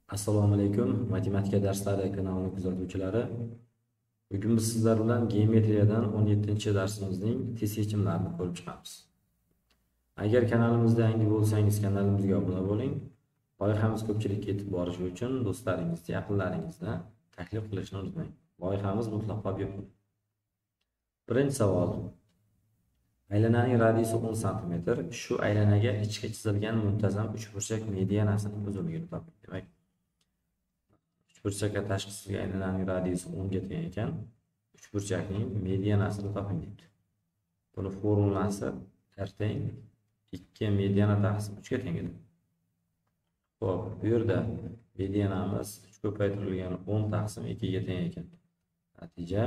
Assalomu alaykum, matematika darslari kanalining kuzatuvchilari. Bugun biz sizlar bilan geometriyadan 17-darsimizning test yechimlarini ko'rib chiqamiz. Agar kanalimizda yangi bo'lsangiz, kanalimizga obuna bo'ling. Loyihamiz ko'pchilikka yetib borishi uchun do'stlaringizni, yaqinlaringizga taklif qilishni unutmang. Loyihamiz mutlaqo bepul. Birinchi savol. Aylananing radiusi 10 sm. Shu aylanaga ichga chizilgan muntazam uchburchak medianasining uzunligini toping. Demak, uchburchakka tashqi chizilgan aylananing radiusi 10 ga teng ekan. Uchburchakning medianasini toping deydi. Buni formulasi r teng 2 mediana taqsim 3 ga teng edi. Xo'p, bu yerda medianamiz 3 ko'paytirilgan 10 taqsim 2 ga teng ekan. Natija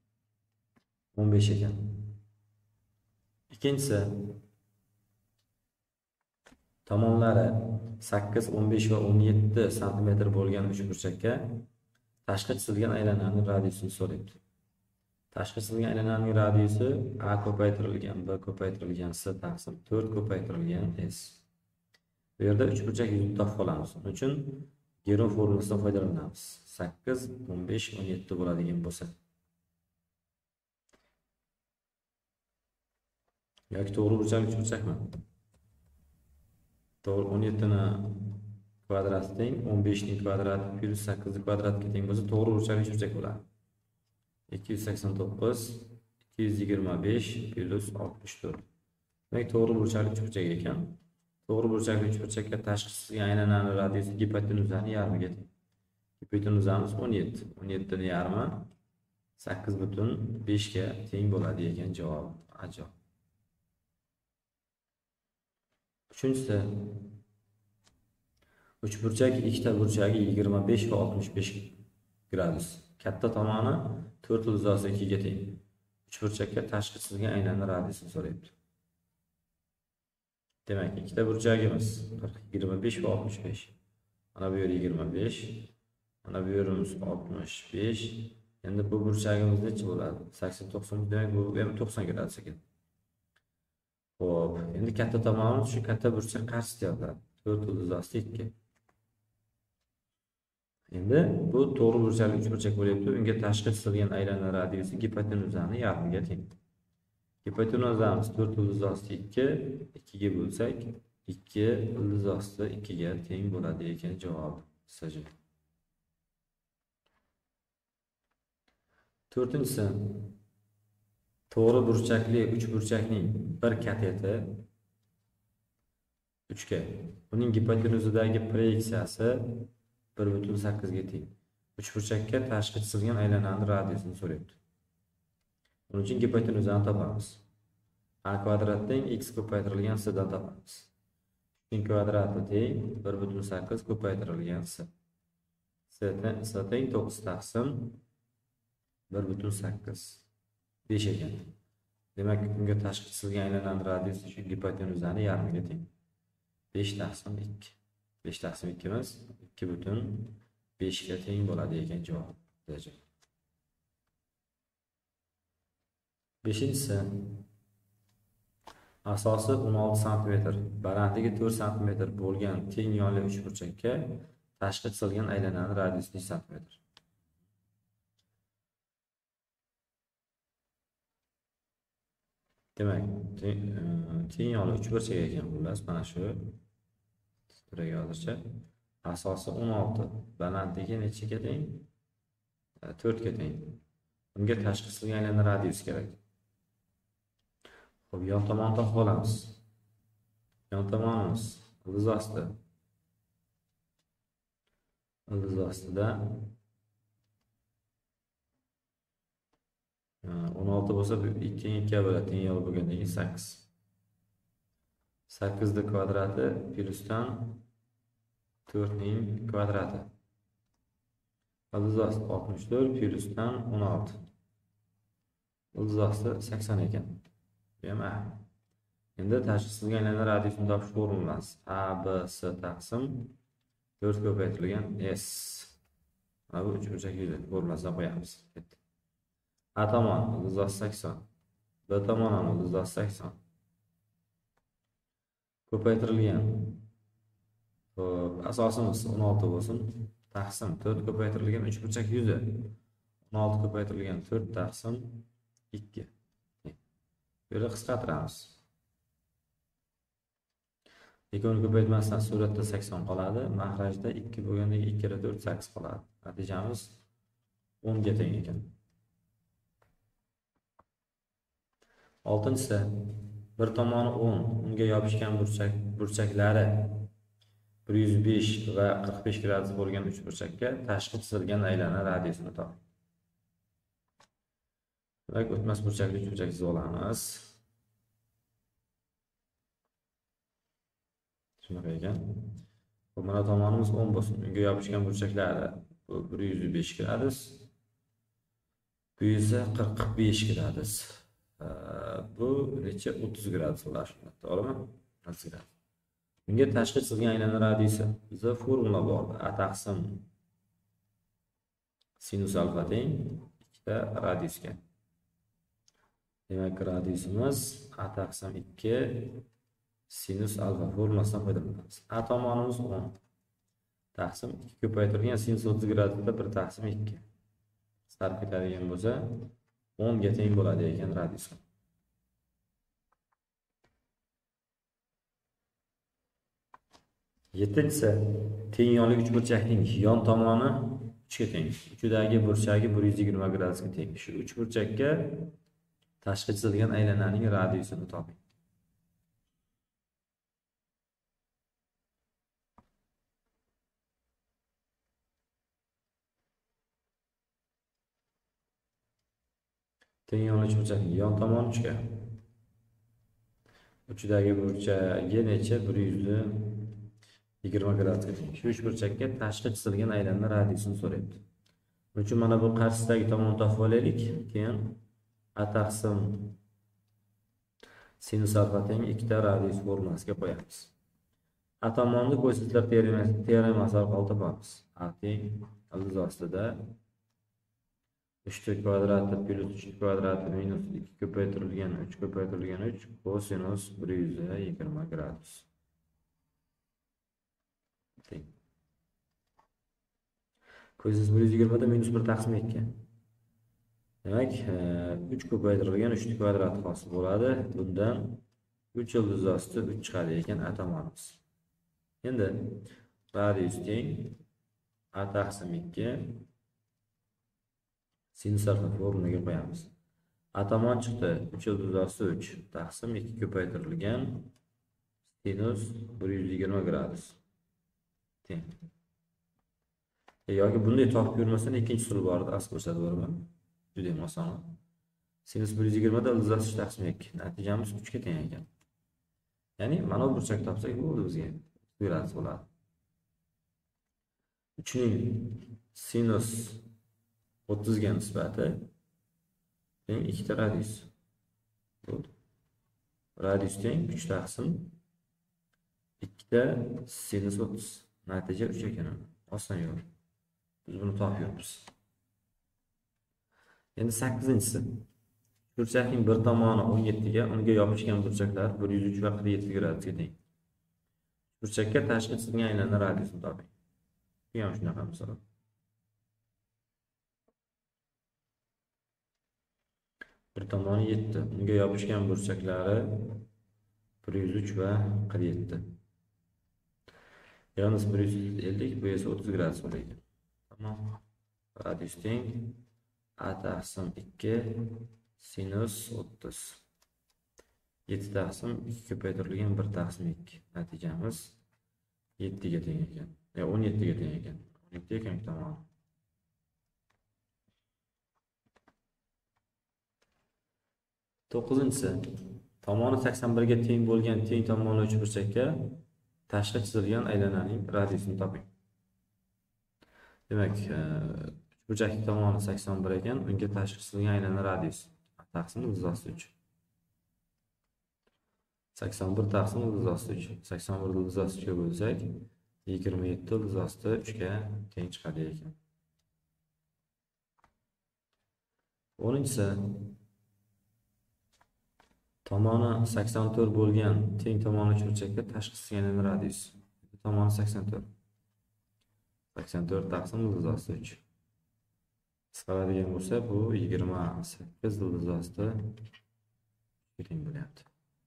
15 ekan. Ikkinchisi, tomonlari 8, 15 va 17 sm bo'lgan uchburchakka tashqi chizilgan aylananing radiusini so'raydi. Tashqi chizilgan aylananing radiusi a ko'paytirilgan b ko'paytirilgan s taqsim 4 ko'paytirilgan s. Bu yerda uchburchak yuzini topib olamiz. Uning uchun Geron formulasidan foydalanamiz. 8, 15, 17 bo'ladigan bo'lsa. Yoki to'g'ri burchakli uchburchakmi? To'g'ri, 17 ni kvadrati teng 15 ning kvadrati plus 8 ning kvadratiga teng bo'lsa, to'g'ri burchakli uchburchak bo'ladi. 289 225 plus 64. Demak, to'g'ri burchakli uchburchak ekan. To'g'ri burchakli uchburchakka tashqi chizilgan aylananing radiusi gipotenuzaning yarmiga teng. Gipotenuzamiz 17. 17 ning yarmi 8,5 ga teng bo'ladi ekan javob. Ajoyib. Uchinchisi, uchburchak ikkita burchagi 25 va 65 gradus. Katta tomoni 4 ildizosi 2 ga teng. Uchburchakka tashqi chizilgan aylanning radiusini so'rayapti. Demak, ikkita burchagimiz 25 va 65. Mana bu yer 25, mana bu yerimiz 65. Endi bu burchagimiz necha bo'ladi? 80 90, demak bu ham 90 gradus ekan. Xo'p, endi katta tomonimiz shu katta burchak qarshisida yotadi. 4 ildizosi 2. Endi bu to'g'ri burchakli uchburchak bo'lyapti. Unga tashqi chizilgan aylana radiusi gipotenuzaning yarmiga teng. Gipotenuzamiz 4 ildizosi 2, 2 ga bo'lsak 2 ildizosi 2 ga teng bo'ladi ekan javob. Qisqacha. To'rtinchisi, to'g'ri burchakli uchburchakning bir kateti 3 ga. Uning gipotenuzidagi proyeksiyasi 1,8 ga teng. Uchburchakka tashqi chizilgan aylananing radiusini so'rayapti. Buning uchun gipotenuzani topamiz. A kvadrat teng x ko'paytirilgan s dan topamiz. Ning kvadrati teng 1,8 ko'paytirilgan s. S teng 9 taqsim 1,8. 5 ekan. Demak, unga tashqi chizilgan aylananing radiusi shu gipotenuzaning yarmiga teng. 5 taqsim 2. 5 taqsim 2 imiz 2,5 ga teng bo'ladi ekan javob. Beshinchisi, asosi 16 sm, balandligi 4 sm bo'lgan teng yonli uchburchakka tashqi chizilgan aylananing radiusi necha sm? Demak, teng yonli uchburchak ekan xullas, mana shu turaga hozircha asosi 16, balandligi nechaga teng? 4 ga teng. Unga tashqi chizilgan aylana radiusi kerak. Xo'p, yon tomonni topib olamiz. Yon tomonimiz ildiz osti. Ildiz ostida 16 bo'lsa 2 2 ga bo'ladi, teng yo'l bo'lgandan keyin 8. 8 ning kvadrati plyusdan 4 ning kvadrati. Ildiz osti 64 plyusdan 16. Ildiz osti 80 ekan. Demak, endi tashqi chizilgan aylana radiusini topish formulasi a b s taqsim 4 ko'paytirilgan s. Mana bu uchburchak yuzi formulasini qo'yamiz. A tomon ildiz osti 80, b tomon ham ildiz osti 80. Ko'paytirilgan Xo'p, asosimiz 16 bo'lsin. Taqsim 4 ko'paytirilgan 3 burchak 100. 16 ko'paytirilgan 4 taqsim 2. Böyle qisqartiramiz. Ikkovini ko'paytmasdan suratda 80 qoladi. Mahrajda 2 bo'lgandagi 2 kira 4 8 qoladi. Natijamiz 10 ga teng ekan. 6-si bir tomoni 10, unga yopishgan burchaklari 105 va 45 gradus bo'lgan 3 burchakka tashqi chizilgan aylana radiusini toping. Demak, o'tmas burchakli 3 burchak chizib olamiz. Shunaqa ekan. Mana tomonimiz 10 bo'lsin. Unga yopishgan burchaklari 105 gradus. Bu esa 45 gradus. Bu necha 30 gradus bo'ladi shunda, to'g'rimi? 30 gradus. Bunga tashqi chizilgan aylana radiusi. Bizda formula bor. A taqsim sinus alfa teng 2 ta radiusga. Demak, radiusimiz A taqsim 2 sinus alfa formulasidan foydalanamiz. A tomonimiz 10. Taqsim 2 ko'paytirilgan sinus 30 gradusda 1 taqsim 2. Sarf ketadigan bo'lsa 10 ga teng bo'ladi ekan radius. 7-si teng yonli 3 burchakning yon tomoni 3 ga teng. Uchidagi burchagi 120 gradusga teng. Shu 3 burchakka tashqi chizilgan aylananing radiusini toping. Teng yonli 3 burchakning yon tomoni 3 ga. Uchidagi burchagi necha? 120 gradusga teng. Shu 3 burchakka tashqi chizilgan aylana radiusini so'rayapti. Buning uchun mana bu qarshisidagi tomonni topib olaylik. Keyin A taqsim sinus alfa teng 2 ta radius formulasiga qo'yamiz. A tomonni ko'rsatkichlar teoremasi orqali topamiz. A teng ildiz ostida 3 kvadrati plus 3 kvadrati minus 2 ko'paytirilgan 3 ko'paytirilgan 3 kosinus 120 gradus. Teng. Kosinus 120 da minus 1 taqsim 2. Demak, 3 ko'paytirilgan 3 kvadrat hosil bo'ladi. Bundan 3 ildiz osti 3 chiqadi ekan A tomonimiz. Endi radius teng A taqsim 2 sinus alfa formulaga qo'yamiz. A tomon chiqdi 3 ildiz osti 3 taqsim 2 ko'paytirilgan sinus 120 gradus. Teng. Yoki bunday topib yurmasdan ikkinchi usul bor edi, asl ko'rsatib beraman. Juda ham oson. Sinus 120 da ildiz osti 3 taqsim 2. Natijamiz 3 ga teng ekan. Ya'ni mana bu burchak topsak bo'ldi bizga. Gradus bo'ladi. 3 ning sinus 30 ga nisbati teng 2 ta radius. Bo'ldi. Radius teng 3 taqsim 2 ta sinus 30. Natija 3 ekan. Oson yo'l. Biz buni topib yuribmiz. Endi 8-si. Burchakning bir tomoni 17 ga, unga yopishgan burchaklar 103 va 47 gradusga teng. Burchakka tashqi chizilgan aylana radiusini toping. Bu ham shunaqa misol. Bir tomoni 7, unga yopishgan burchaklari 103 va 47. Yalnız 150, bu esa 30 gradus bo'ladi. Tamam. Radius teng A taqsim 2 sinus 30. 7 taqsim 2 ko'paytirilgan 1 taqsim 2. Natijamiz 7 ga teng ekan. 17 ga teng ekan. 17 ekan tamom. To'qqizinchisi. Tomoni 81 ga teng bo'lgan teng tomonli uchburchakka tashqi chizilgan aylananing radiusini toping. Demak, uchburchakning tomoni 81 ekan, unga tashqi chizilgan aylana radius taqsim ildiz osti 3. 81 taqsim ildiz osti 3. 81 ildiz osti 3 ga bo'lsak, 27 ildiz osti 3 ga teng chiqadi ekan. 10-si. Tomoni 84 bo'lgan teng tomonli uchburchakka tashqi chizilgan radius tomoni 84. 84 taqsim ildız osti 3. Qisqaradigan bo'lsa, bu 28 ildız osti teng bo'lyapti.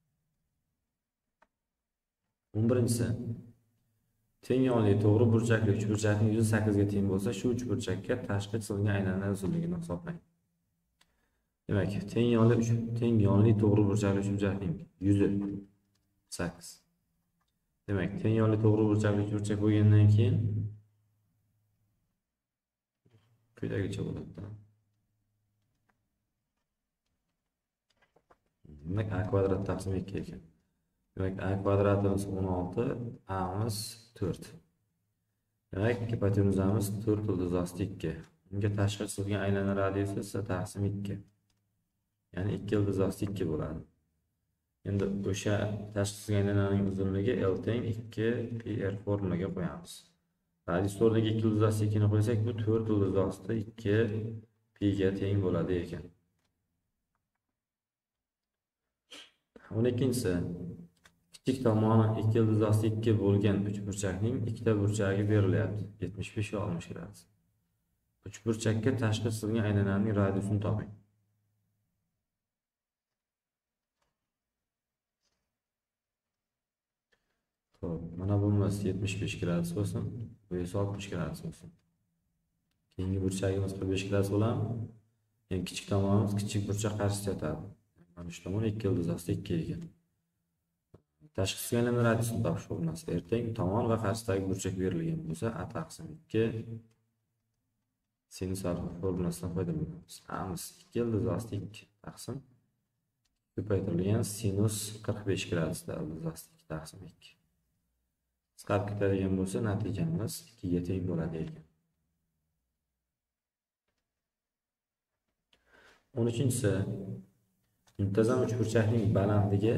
11-si. Teng yonli to'g'ri burchakli uchburchakning yuzi 8 ga teng bo'lsa, shu uchburchakka tashqi chisilgan aylanar uzunligini hisoblang. Demak, teng yonli to'g'ri burchakli uchburchakning yuzi 8. Demak, teng yonli to'g'ri burchakli uchburchak bo'lgandan keyin quyidagicha bo'ladi. Demak, a kvadrat taqsim 2 ekan. Demak, a kvadratimiz 16, a'miz 4. Demak, gipotenuzamiz 4 ildız osti 2. Unga tashqi chisilgan aylanar radiusi esa taqsim 2. Ya'ni 2 ildız osti 2 bo'ladi. Endi o'sha tashqi chisilgan aylanarning uzunligi L teng 2 pi r formulaga qo'yamiz. Radius o'rniga 2 ildız osti 2 ni qo'ysak, bu 4 ildız osti 2 pi ga teng bo'ladi ekan. 12-si. Kichik tomoni 2 ildız osti 2 bo'lgan uchburchakning ikkita burchagi berilyapti. 75 va 60 gradus. Uchburchakka tashqi chisilgan aylanarning radiusini toping. Xo'p, mana bunimiz 75 gradus bo'lsin, bu esa 60 gradus bo'lsin. Keyingi burchagimiz 45 gradus bo'ladi. Eng kichik tomonimiz kichik burchak qarshisida yotadi. Mana shu tomon 2 ildız osti 2 ekan. Tashqi chisilgan aylanar radiusini topish formulasi ertang tomon va qarshisidagi burchak berilgan bo'lsa, a taqsim 2 sinus alfa formulasidan foydalanamiz. A'miz 2 ildız osti 2 taqsim ko'paytirilgan sinus 45 gradusda ildız osti 2 taqsim 2. Qisqarib ketadigan bo'lsa, natijamiz 2 ga teng bo'ladi ekan. 13-si. Muntazam uchburchakning balandligi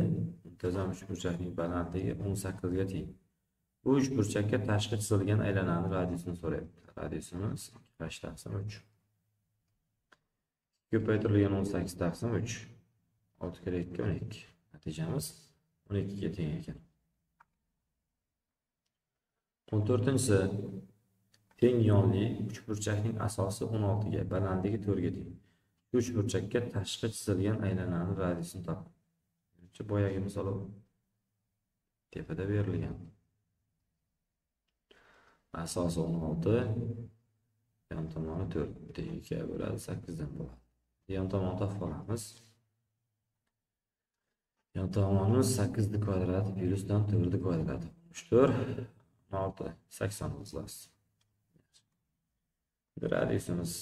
18 ga teng. Bu uchburchakka tashqi chisilgan aylanarning radiusini so'rayapti. Radiusimiz 2 taqsim 3. Ko'paytirilgan 18 taqsim 3. 6 kere 2 12. Natijamiz 12 ga teng ekan. 14-si. Teng yonli uchburchakning asosi 16 ga, balandligi 4 ga teng. Shu uchburchakka tashqi chisilgan aylanarning radiusini top. Boyagi misol tepada berilgan. Asosi 16, yon tomoni 4 teng 2 bo'ladi, 8 dan bo'ladi. Yon tomonni topib olamiz. Yon tomonimiz 8 kvadrat plus 4 kvadrat. 64 6 80 yozamiz. Radiusimiz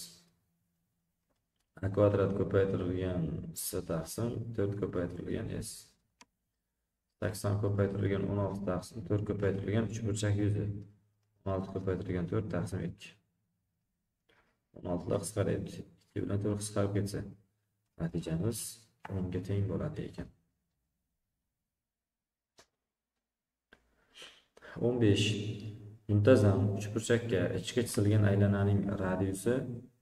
a kvadrat ko'paytirilgan s taqsim 4 ko'paytirilgan s. 80 ko'paytirilgan 16 taqsim 4 ko'paytirilgan uchburchak yuzi. 16 ko'paytirilgan 4 taqsim 2. 16 lar qisqarayapti. 2 bilan 4 qisqarib ketsa, natijamiz 10 ga teng bo'ladi ekan. 15. Muntazam uchburchakka ichki chisilgan aylanarning radiusi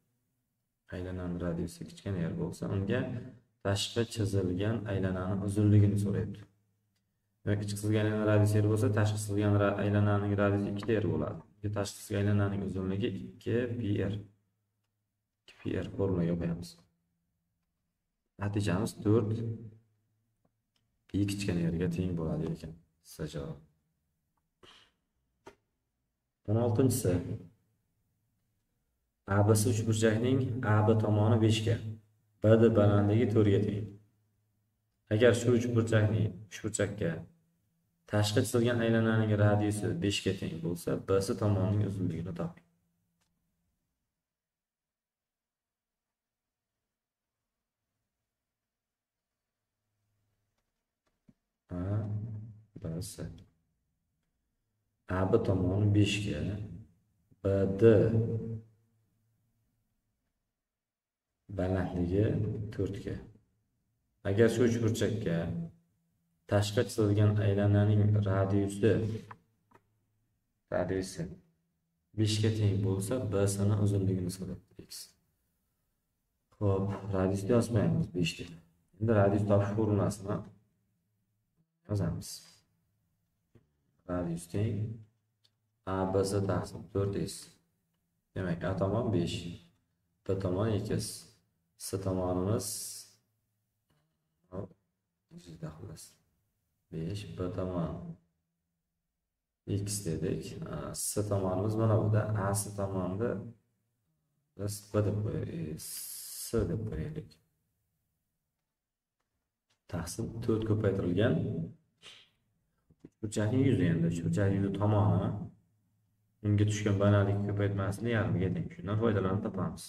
kichkina yer bo'lsa, unga tashqi chizilgan aylanarning uzunligini so'rayapti. Demak, ichki chisilgan aylanarning radiusi yer bo'lsa, tashqi chisilgan aylanarning radiusi 2 yer bo'ladi. Tashqi chisilgan aylanarning uzunligi 2 pi r. 2 pi r formulaga qo'yamiz. Natijamiz 4 pi kichkina yerga teng bo'ladi ekan. Javob. 16-si. ABC uchburchakning AB tomoni 5 ga, BD balandligi 4 ga teng. Agar shu uchburchakka tashqi chisilgan aylanarning radiusi 5 ga teng bo'lsa, BC tomonining uzunligini toping. BC AB tomoni 5 ga, BD balandligi 4 ga. Agar shu uchburchakka tashqi chisilgan aylanarning radiusi 5 ga teng bo'lsa, BC ning uzunligini so'rayapti x. Xo'p, radiusni yozmaymiz 5 deb. Endi radius topish formulasini yozamiz. Radius teng ABC taqsim 4x. Demak, A tomon 5, B tomon 2, C tomonimiz 5, B tomon x dedik. C tomonimiz mana buda. AC tomonda biz B deb qo'yaylik, C deb qo'yaylik. Taqsim 4 ko'paytirilgan. Burchakning yuzi endi, burchak yuzi tomoni unga tushgan balandlik ko'paytmasini yarmiga teng. Shundan foydalanib topamiz.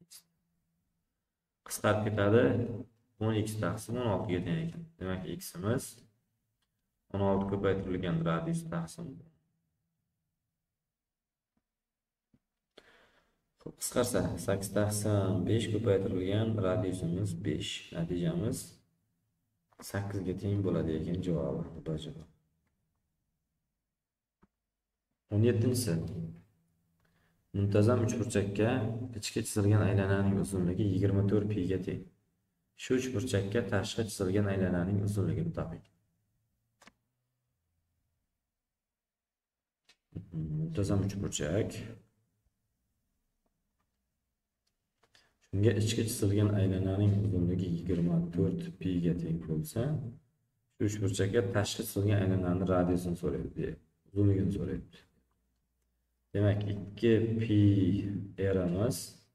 Qisqarib ketadi. 10x taqsim 16 ga teng ekan. Demak, ximiz 16 ko'paytirilgan radius taqsim. Qisqarsa 8 taqsim 5 ko'paytirilgan radiusimiz 5. Natijamiz 8 ga teng bo'ladi ekan javobi. Bu javob. 17-si. Muntazam uchburchakka ichki chizilgan aylananing uzunligi 24 pi ga teng. Shu uchburchakka tashqi chizilgan aylananing uzunligini toping. Muntazam uchburchak. Shunga ichki chizilgan aylananing uzunligi 24 pi ga teng bo'lsa, shu uchburchakka tashqi chizilgan aylananing radiusini so'raydi, uzunligini so'raydi. Demak, 2 pi eramiz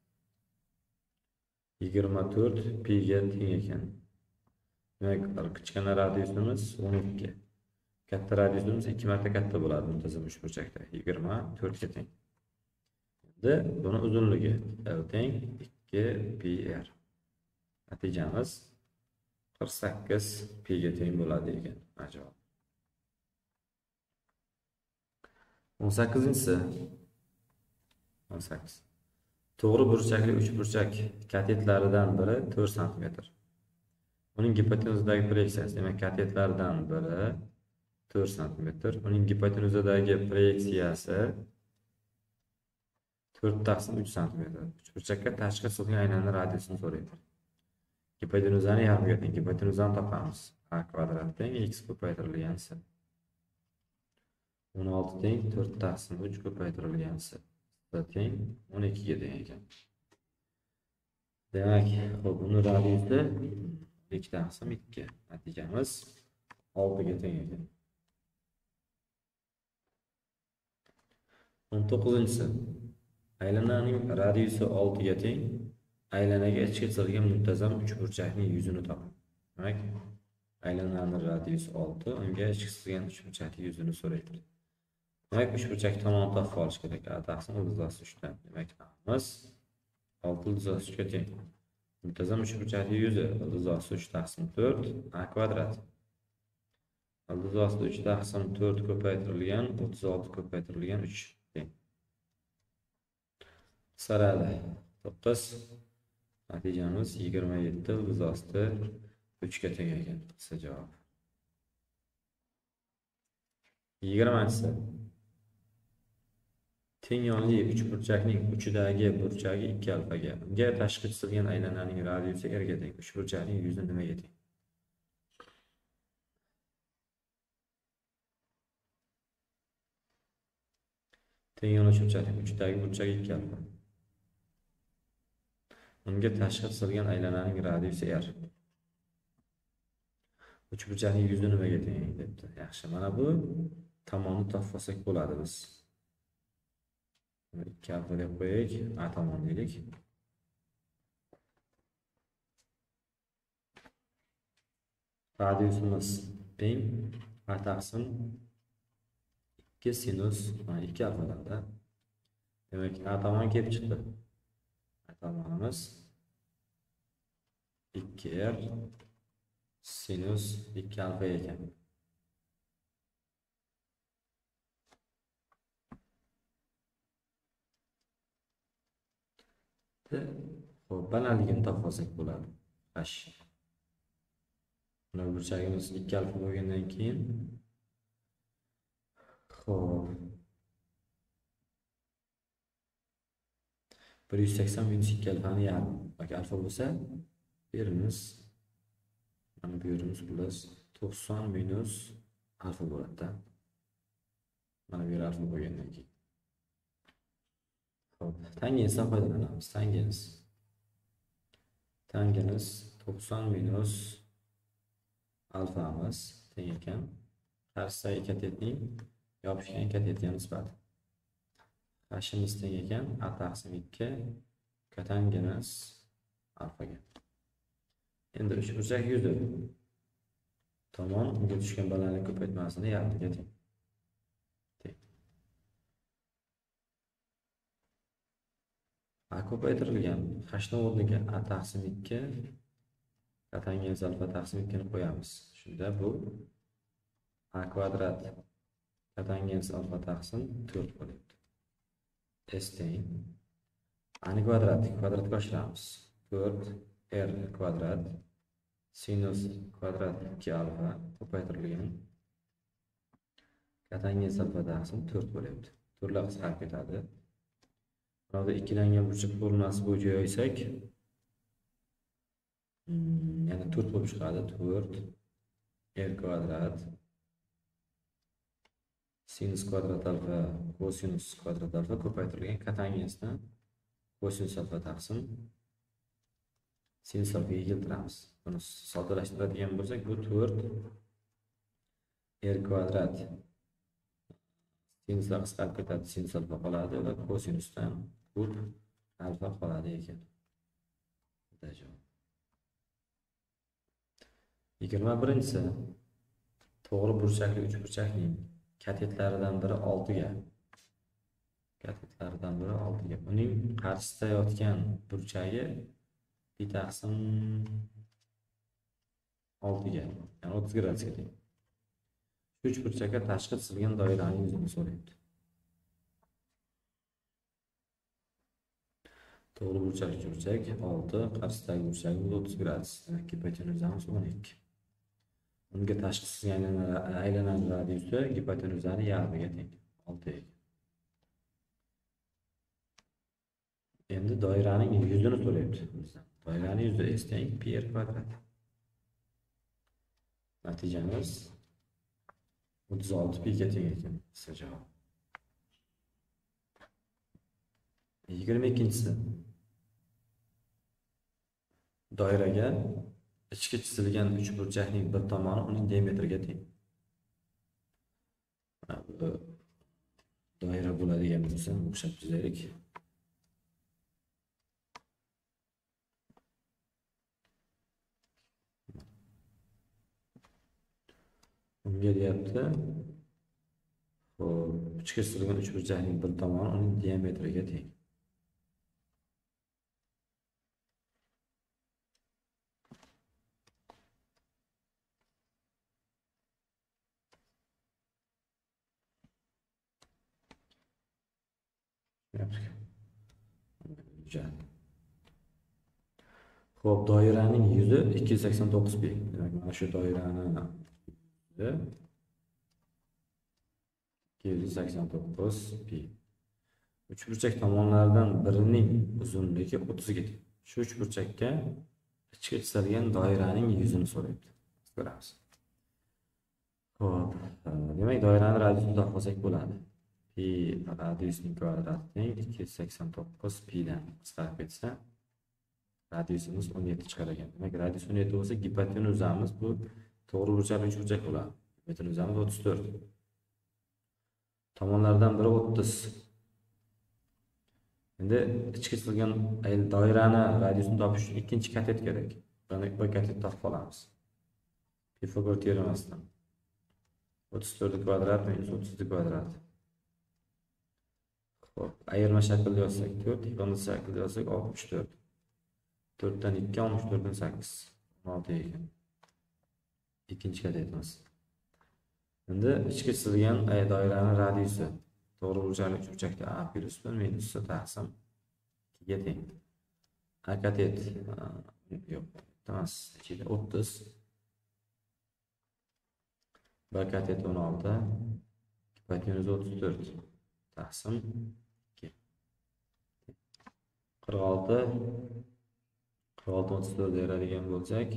24 pi ga teng ekan. Demak, kichkina radiusimiz 12. Katta radiusimiz 2 marta katta bo'ladi muntazam uchburchakda. 24 ga teng. Endi buni uzunligi L teng 2 pi r. Natijamiz 48 pi ga teng bo'ladi ekan. Javob. 18-si. 18. To'g'ri burchakli uchburchak katetlaridan biri 4 sm. Uning gipotenuzidagi proyeksiyasi, demak, katetlaridan biri 4 sm. Uning gipotenuzidagi proyeksiyasi 4 taqsim 3 sm. Uchburchakka tashqi chizilgan aylana radiusini so'raydi. Gipotenuzani yarmiga teng. Gipotenuzani topamiz. A kvadrat teng x ko'paytirilgan c. 16 teng 4 taqsim 3 ko'paytirilgan c. Teng 12 ga teng ekan. Demak, xo'p, uni radiusi 2 taqsim 2. Natijamiz 6 ga teng ekan. 19-si. Aylananing radiusi 6 ga teng. Aylanaga ichki chizilgan muntazam uchburchakning yuzini toping. Demak, aylananing radiusi 6, unga ichki chizilgan uchburchakning yuzini so'raydi. Demak, uchburchak tomon topib olish kerak. A taqsim 3 dan. Demak, A'miz 6 3 ga teng. Muntazam uchburchakning yuzi 3 taqsim 4 A kvadrat. 3 taqsim 4 ko'paytirilgan 36 ko'paytirilgan 3 teng. Saradi 9. Natijamiz 27 3 ga teng ekan. C javob. 20-si. Teng yonli uchburchakning uchidagi burchagi 2 alfaga. Unga tashqi chizilgan aylananing radiusi r ga teng. Uchburchakning yuzi nimaga teng? Teng yonli uchburchakning uchidagi burchagi 2 alfa. Unga tashqi chizilgan aylananing radiusi r. Uchburchakning yuzi nimaga teng debdi. Yaxshi, mana bu tomonni topib olsak bo'ladi biz. 2 alfa deb qo'yaylik, A tomon deylik. Radiusimiz teng A taqsim 2 sinus 2 alfadan. Demak, A tomon kelib chiqdi. A tomonimiz 2r sinus 2 alfa ekan. Xo'p, balandligini topib olsak bo'ladi. H. Mana burchagimiz 2 alfa bo'lgandan keyin xo'p 180 minus 2 alfani yarim. Agar alfa bo'lsa, yerimiz mana bu yerimiz plus 90 minus alfa bo'ladi-da. Mana bu yer alfa bo'lgandan keyin Xo'p, tangensdan foydalanamiz. Tangens 90 minus alfamiz teng ekan qarshidagi katetning yopishgan katetga nisbati. Hashimiz teng ekan a taqsim 2 kotangens alfaga. Endi uchburchak yuzi tomon unga tushgan balandlik ko'paytmasini yarmiga teng. A ko'paytirilgan hashning o'rniga a taqsim 2 kotangens alfa taqsim 2 ni qo'yamiz. Shunda bu a kvadrat kotangens alfa taqsim 4 bo'lyapti. S teng a ni kvadratga oshiramiz. 4 r kvadrat sinus kvadrat 2 alfa ko'paytirilgan kotangens alfa taqsim 4 bo'lyapti. To'rtlar qisqarib ketadi. Burada ikkilangan burchak formulasi bo'yicha yoysak, yana 4 bo'lib chiqadi. 4 r kvadrat sinus kvadrat alfa kosinus kvadrat alfa ko'paytirilgan kotangensdan kosinus alfa taqsim sinus alfaga keltiramiz. Buni soddalashtiradigan bo'lsak, bu 4 r kvadrat sinuslar qisqarib ketadi, sinus alfa qoladi va kosinusdan kub alfa qoladi ekan. 21-si to'g'ri burchakli uchburchakning katetlaridan biri 6 ga. Uning qarshisida yotgan burchagi pi taqsim 6 ga, ya'ni 30 gradusga teng. Shu uchburchakka tashqi chizilgan doiraning yuzini so'rayapti. To'g'ri burchakli uchburchak 6, qarshisidagi burchagimiz 30 gradus, demak gipotenuzamiz 12. Unga tashqi chizilgan aylanani radiusi gipotenuzani yarmiga teng, 6 ekan. Endi doiraning yuzini so'rayapti bizdan. Doiraning yuzi s teng pi r kvadrat. Natijamiz 36 pi ga teng ekan. Javob. 22-si doiraga ichki chizilgan uchburchakning bir tomoni uning diametriga teng. Doira bo'ladigan bo'lsa, o'xshab chizaylik. Unga deyapti, ichki chizilgan uchburchakning bir tomoni uning diametriga teng. Xo'p, doiraning yuzi 289 pi. Demak, mana shu doiraning yuzi 289 pi. Uchburchak tomonlaridan birining uzunligi 30 ga teng. Shu uchburchakka ichki chizilgan doiraning yuzini so'rayapti. Ko'ramiz. Xo'p, demak doiraning radiusini topsak bo'ladi. Pi radiusning kvadrati teng 289 pi dan qisqarib ketsa radiusimiz 17 chiqar ekan. Demak, radius 17 bo'lsa, gipotenuzamiz bu to'g'ri burchakli uchburchak bo'ladi. Gipotenuzamiz 34. Tomonlardan biri 30. Endi ichki chizilgan doirani radiusini topish uchun ikkinchi katet kerak. Buni bir katet topib olamiz. Pifagor teoremasidan 34 kvadrat minus 30 kvadrat. Xo'p, ayirma shaklda yozsak 4, iflos shaklda yozsak 64. 4 dan 2, 64 dan 8. 16 ekan. Ikkinchi kadetimiz. Endi ichki chizilgan doiraning radiusi to'g'ri burchakli uchburchakda a plus 1 minus c taqsim 2 ga teng. A katet yo'q, emas, ichida 30. B katet 16, gipotenuz 34 taqsim 2. 46 34 beradigan bo'lsak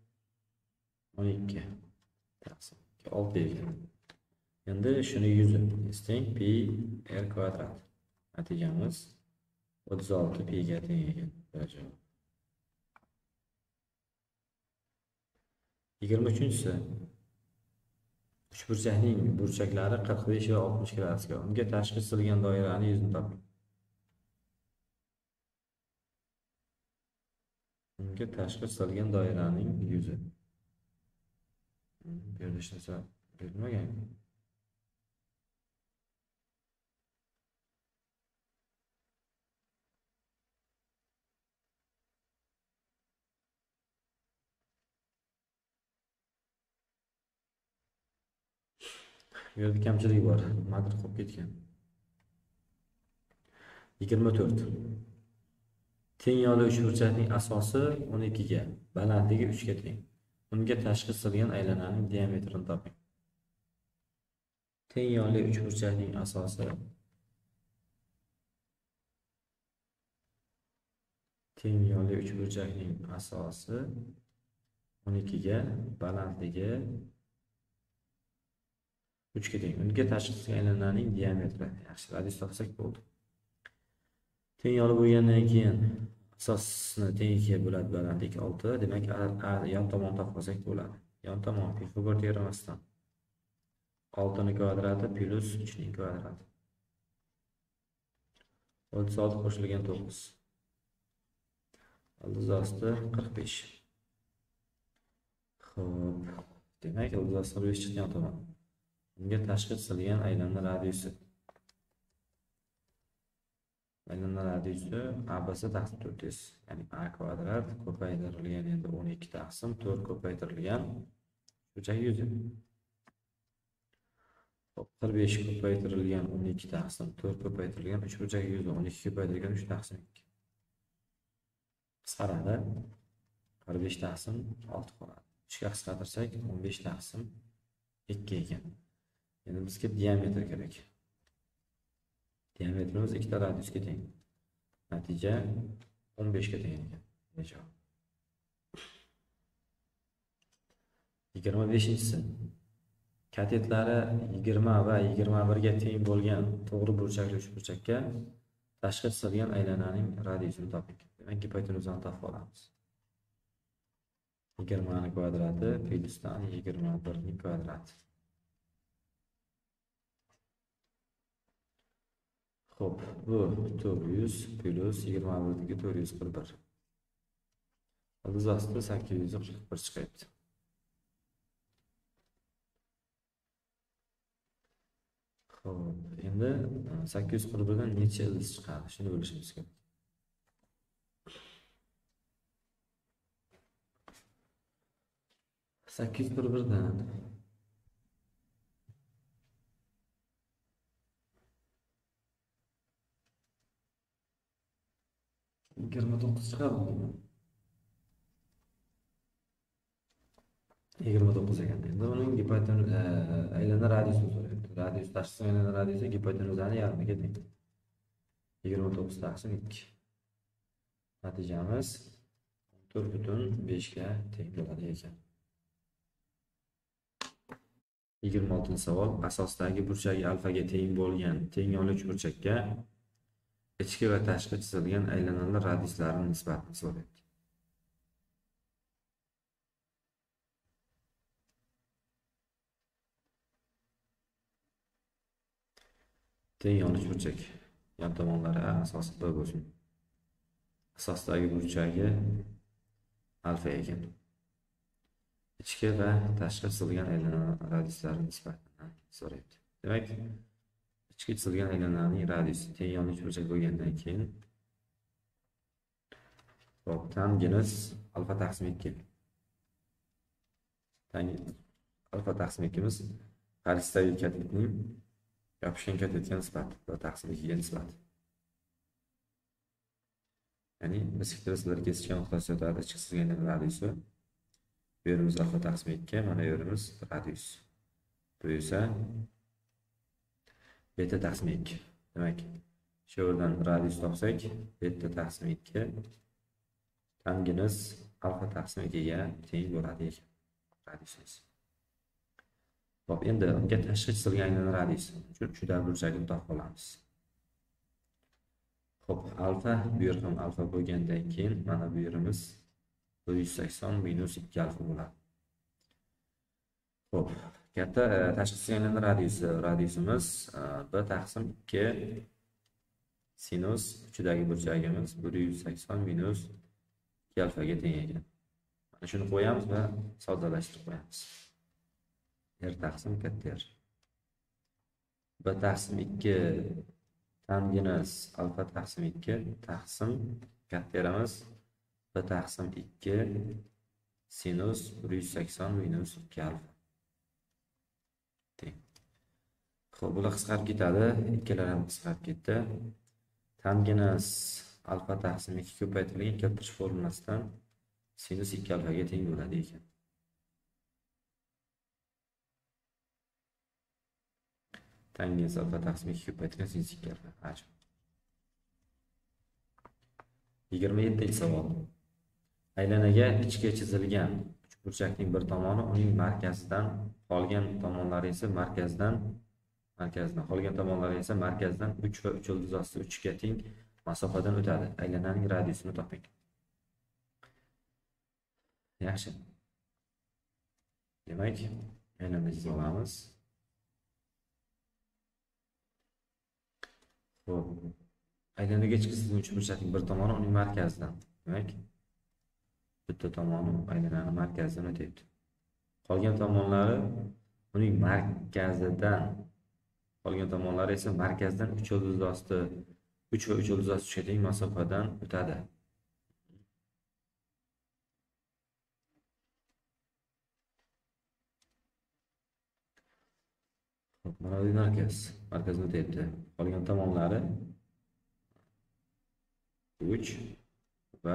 12 taqsim 6 ekan. Endi shuni yuzi teng pi r kvadrat. Natijamiz 36 piga teng ekan. Javob. 23-si. Uchburchakning burchaklari 45 va 60 gradusga. Unga tashqi chizilgan doiraning yuzini toping. Unga tashqi chizilgan doiraning yuzi. Bu yerda hech narsa berilmagan. Bu yerda kamchilik bor. Nimadir qolib ketgan. 24. Teng yonli uchburchakning asosi 12 ga, balandligi 3 ga teng. Unga tashqi chizilgan aylananing diametrini toping. Teng yonli uchburchakning asosi 12 ga, balandligi 3 ga teng. Unga tashqi chizilgan aylananing diametri. Yaxshi, radius topsak bo'ldi. Teng yonli bo'lgandan keyin asosni teng 2 ga bo'ladi, balandlik 6. Demak, yon tomon topsak bo'ladi. Yon tomon Pifagor teoremasidan 6 ning kvadrati plus 3 ning kvadrati. 36 qo'shilgan 9. Ildizosti 45. Xo'p, demak, ildizosti 45 chiqgan tomon. Unga tashqi chizilgan aylana radiusi. Aylana radiusi ABC taqsim 400, ya'ni A kvadrat ko'paytirilgan endi 12 taqsim 4 ko'paytirilgan burchak yuzi. 45 ko'paytirilgan 12 taqsim 4 ko'paytirilgan 3 burchak yuzi, 12 ko'paytirilgan 3 taqsim 2. Qisqaradi. 45 taqsim 6 qoladi. 3 ga qisqartirsak 15 taqsim 2 ekan. Endi bizga diametr kerak. Diametrimiz ikkita radiusga teng. Natija 15 ga teng ekan. Javob. 25-si. Katetlari 20 va 21 ga teng bo'lgan to'g'ri burchakli uchburchakka tashqi chizilgan aylananing radiusini toping. Demak, gipotenuzani topib olamiz. 20 ning kvadrati plyusdan 21 ning kvadrati. Xo'p, bu 400 plus 21 ga 441. Ildizosti 841 chiqyapti. Xo'p, endi 841 dan necha ildiz chiqadi? Shuni bilishimiz kerak. 841 dan 29 chiqadimi? 29 ekan. Endi uning gipotenuz aylana radiusini so'rayapti. Radius tashqi aylana radiusi gipotenuzani yarmiga teng. 29 taqsim 2. Natijamiz 14,5 ga teng bo'ladi ekan. 26-savol. Asosdagi burchagi alfaga teng bo'lgan teng yonli uchburchakka ichki va tashqi chizilgan aylanalar radiuslarining nisbatini so'rayapti. Teng yonli uchburchak yon tomonlari asosi 1 bo'lsin. Asosdagi burchagi alfa ekan. Ichki va tashqi chizilgan aylanalar radiuslarining nisbatini so'rayapti. Demak, ichki chizilgan aylananing radiusi teng yonli uchburchak bo'lgandan keyin tangent alfa taqsim 2. Alfa taqsim 2 miz qarshidagi katetning yopishgan katetga nisbat va taqsim 2 ga nisbat. Ya'ni biz sizlar kesishgan nuqtasi o'tadi ichki chizilgan radiusi. Bu yerimiz alfa taqsim 2, mana yerimiz radius. Bu esa beta taqsim 2. Demak, shu yerdan radius topsak, beta taqsim 2 tangent alfa taqsim 2 ga teng bo'ladi ekan radiusimiz. Xo'p, endi unga tashqi chizilgan aylana radiusi uchun shu burchakni topib olamiz. Xo'p, alfa, bu yer ham alfa bo'lgandan keyin mana bu yerimiz 180 minus 2 alfa bo'ladi. Xo'p, katta tashqi aylanma radiusimiz 1 taqsim 2 sinus uchidagi burchagimiz 180 minus 2 alfaga teng ekan. Mana shuni qo'yamiz va soddalashtirib qo'yamiz. R taqsim katta R. 1 taqsim 2 tangens alfa taqsim 2 taqsim katta R'imiz 1 taqsim 2 sinus 180 minus 2 alfa. Xo'p, bular qisqarib ketadi, ikkalar ham qisqarib ketdi. Tangens alfa taqsim 2 ko'paytirilgan keltirish formulasidan sinus 2 alfaga teng bo'ladi ekan. Tangens alfa taqsim 2 ko'paytirilgan sinus 2 alfa. Ajoyib. 27-savol. Aylanaga ichga chizilgan uchburchakning bir tomoni uning markazidan, qolgan tomonlari esa markazdan qolgan tomonlari esa markazdan 3 va 3 ildiz osti 3 ga teng masofadan o'tadi. Aylananing radiusini toping. Yaxshi. Demak, aylanani chizib olamiz. Xo'p. Aylanaga chiqishning uchburchakning bir tomoni uning markazidan. Demak, bitta tomoni aylananing markazidan o'tayapti. Qolgan tomonlari uning markazidan, qolgan tomonlari esa markazdan 3 ildiz osti 3 va 3 ildiz osti 3 ga teng masofadan o'tadi. Xo'p, mana bu markazdan o'tayapti. Qolgan tomonlari 3 va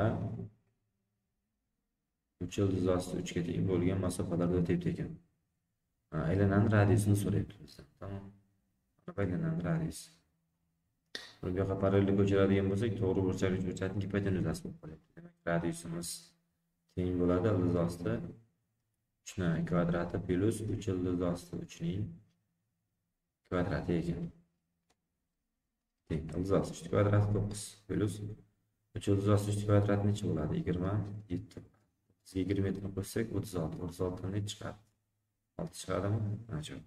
3 ildiz osti 3 ga teng bo'lgan masofalarda o'tayapti ekan. Aylananing radiusini so'rayapti bizdan. Tamom. Mana aylananing radiusi. Bu yoqqa parallel ko'chiradigan bo'lsak, to'g'ri burchak uchburchakning gipotenuzasi bo'lib qolyapti. Demak, radiusimiz teng bo'ladi ildiz osti 3 ning kvadrati plus 3 ildiz osti 3 ning kvadrati ekan. Teng ildiz osti 3 kvadrati 9 plus 3 ildiz osti 3 kvadrati necha bo'ladi? 27. Bizga 27 ni qo'shsak 36. 36 dan chiqadi. 6 chiqadimi? Ajoyib.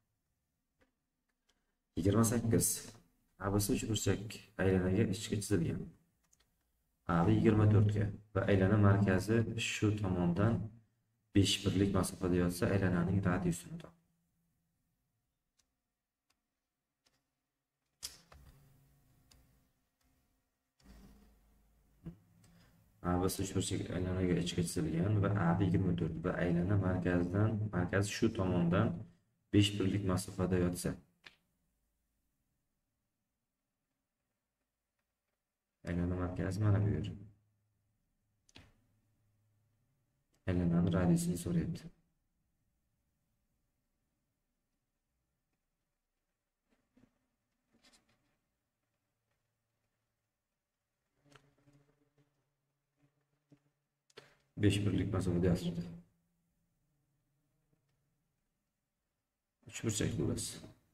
28. ABC uchburchak aylanaga ichga chizilgan. AB 24 ga va aylana markazi shu tomondan 5 birlik masofada yotsa, aylananing radiusini top. ABC uchburchak aylanaga ichga chizilgan va AB 24 va aylana markazi shu tomondan 5 birlik masofada yotsa, aylana markazi mana bu yer. Aylananing radiusini so'rayapti. Beş birlik masofada yotibdi. Uchburchak bo'ladi.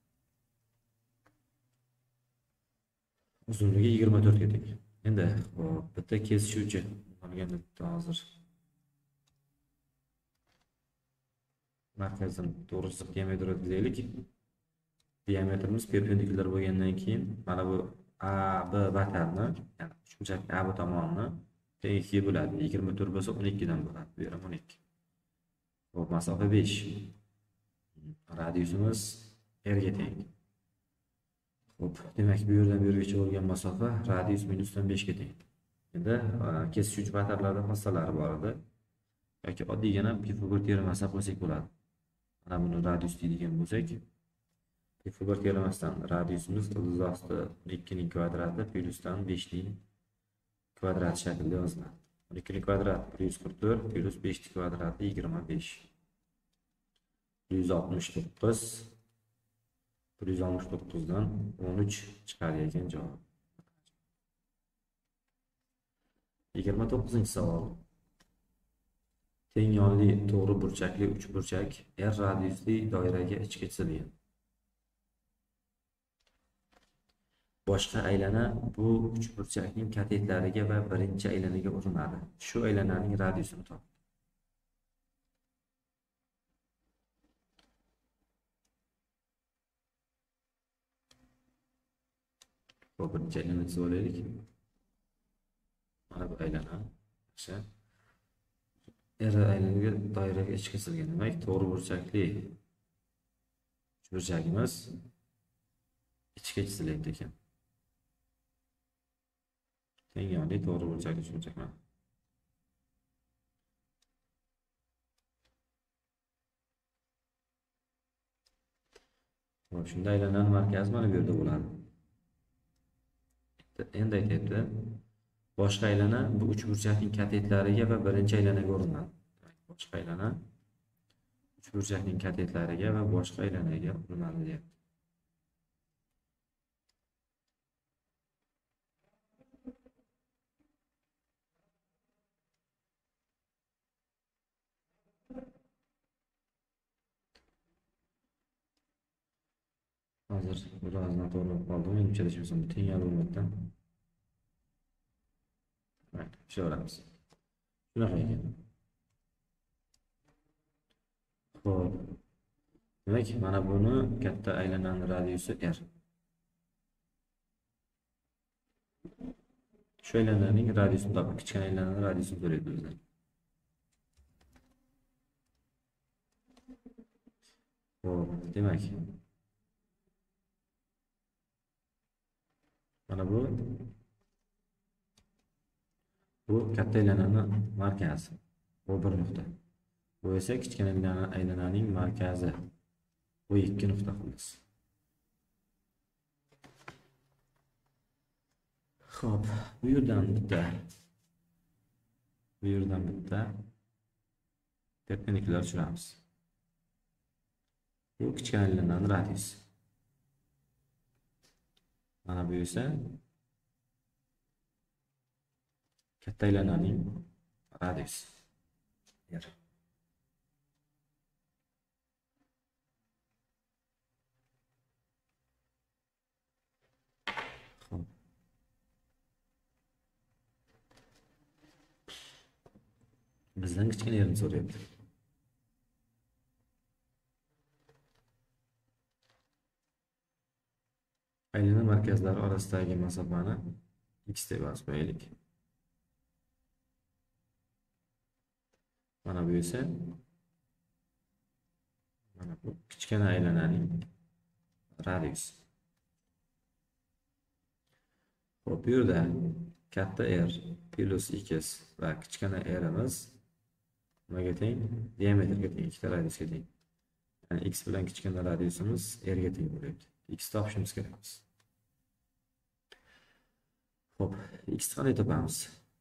Uzunligi 24 ga teng. Endi bitta kesishuvchi olganda hozir markazdan to'g'ri diametr o'tkazaylik. Diametrimiz perpendikulyar bo'lgandan keyin mana bu AB vatarni, ya'ni uchburchak AB tomonini teng 2 ga bo'ladi. 24 bo'lsa 12 dan bo'ladi. Bu ham 12. Xo'p, masofa 5. Radiusimiz R ga teng. Xo'p, demak bu yerdan bu yergacha bo'lgan masofa radius minusdan 5 ga teng. Endi kesishuvchi vatarlarda xossalari bor edi. Yoki oddiygina Pifagor teoremasini qo'ysak bo'ladi. Mana buni radius deydigan bo'lsak, Pifagor teoremasidan radiusimiz ildiz osti 2 ning kvadrati plyusdan 5 ning kvadrat shaklida yoziladi. 12 ning kvadrati 144 plus 5 ning kvadrati 25. 169 dan 13 chiqar ekan javob. 29-savol. Teng yonli to'g'ri burchakli uchburchak R radiusli doiraga ichga chizilgan. Boshqa aylana bu uchburchakning katetlariga va birinchi aylanaga urinadi. Shu aylananing radiusini top. Bu birinchi aylana chizib olaylik. Mana bu aylana. O'sha R aylanaga doiraga ichga chizilgan. Demak, to'g'ri burchakli uchburchagimiz ichga chizilyapti ekan. Teng yonli to'g'ri burchakli uchburchak mana. Xo'p, shunda aylananing markazi mana bu yerda bo'ladi. Endi aytyapti, boshqa aylana bu uchburchakning katetlariga va birinchi aylanaga urinadi. Boshqa aylana uchburchakning katetlariga va boshqa aylanaga urinadi deyapti. Hozir biroz noto'g'ri qoldim. Menimcha ishimiz teng bo'lmoqda. Mayli, ishlaveramiz. Shunaqa ekan. Xo'p. Demak, mana buni katta aylananing radiusi R. Shu aylananing radiusini topib, kichkina aylananing radiusini so'raydi bizdan. Xo'p, demak, mana bu katta aylananing markazi. Bu bir nuqta. Bu esa kichkina aylananing markazi. Bu ikki nuqta qilamiz. Xo'p, bu yerdan bitta perpendikulyar tushiramiz. Bu kichkina aylananing radiusi. Mana bu esa katta aylananing radiusi. R. Xo'p. Bizdan kichkina yerini so'rayapti. Aylana markazlari orasidagi masofani x deb yozib qo'yaylik. Mana bu esa mana bu kichkina aylananing radiusi. Xo'p, bu yerda katta R plus x va kichkina r'imiz nimaga teng? Diametrga teng, ikkita radiusga teng. Ya'ni x bilan kichkina radiusimiz r ga teng bo'lyapti. X topishimiz kerak. Xo'p, x qanday topamiz?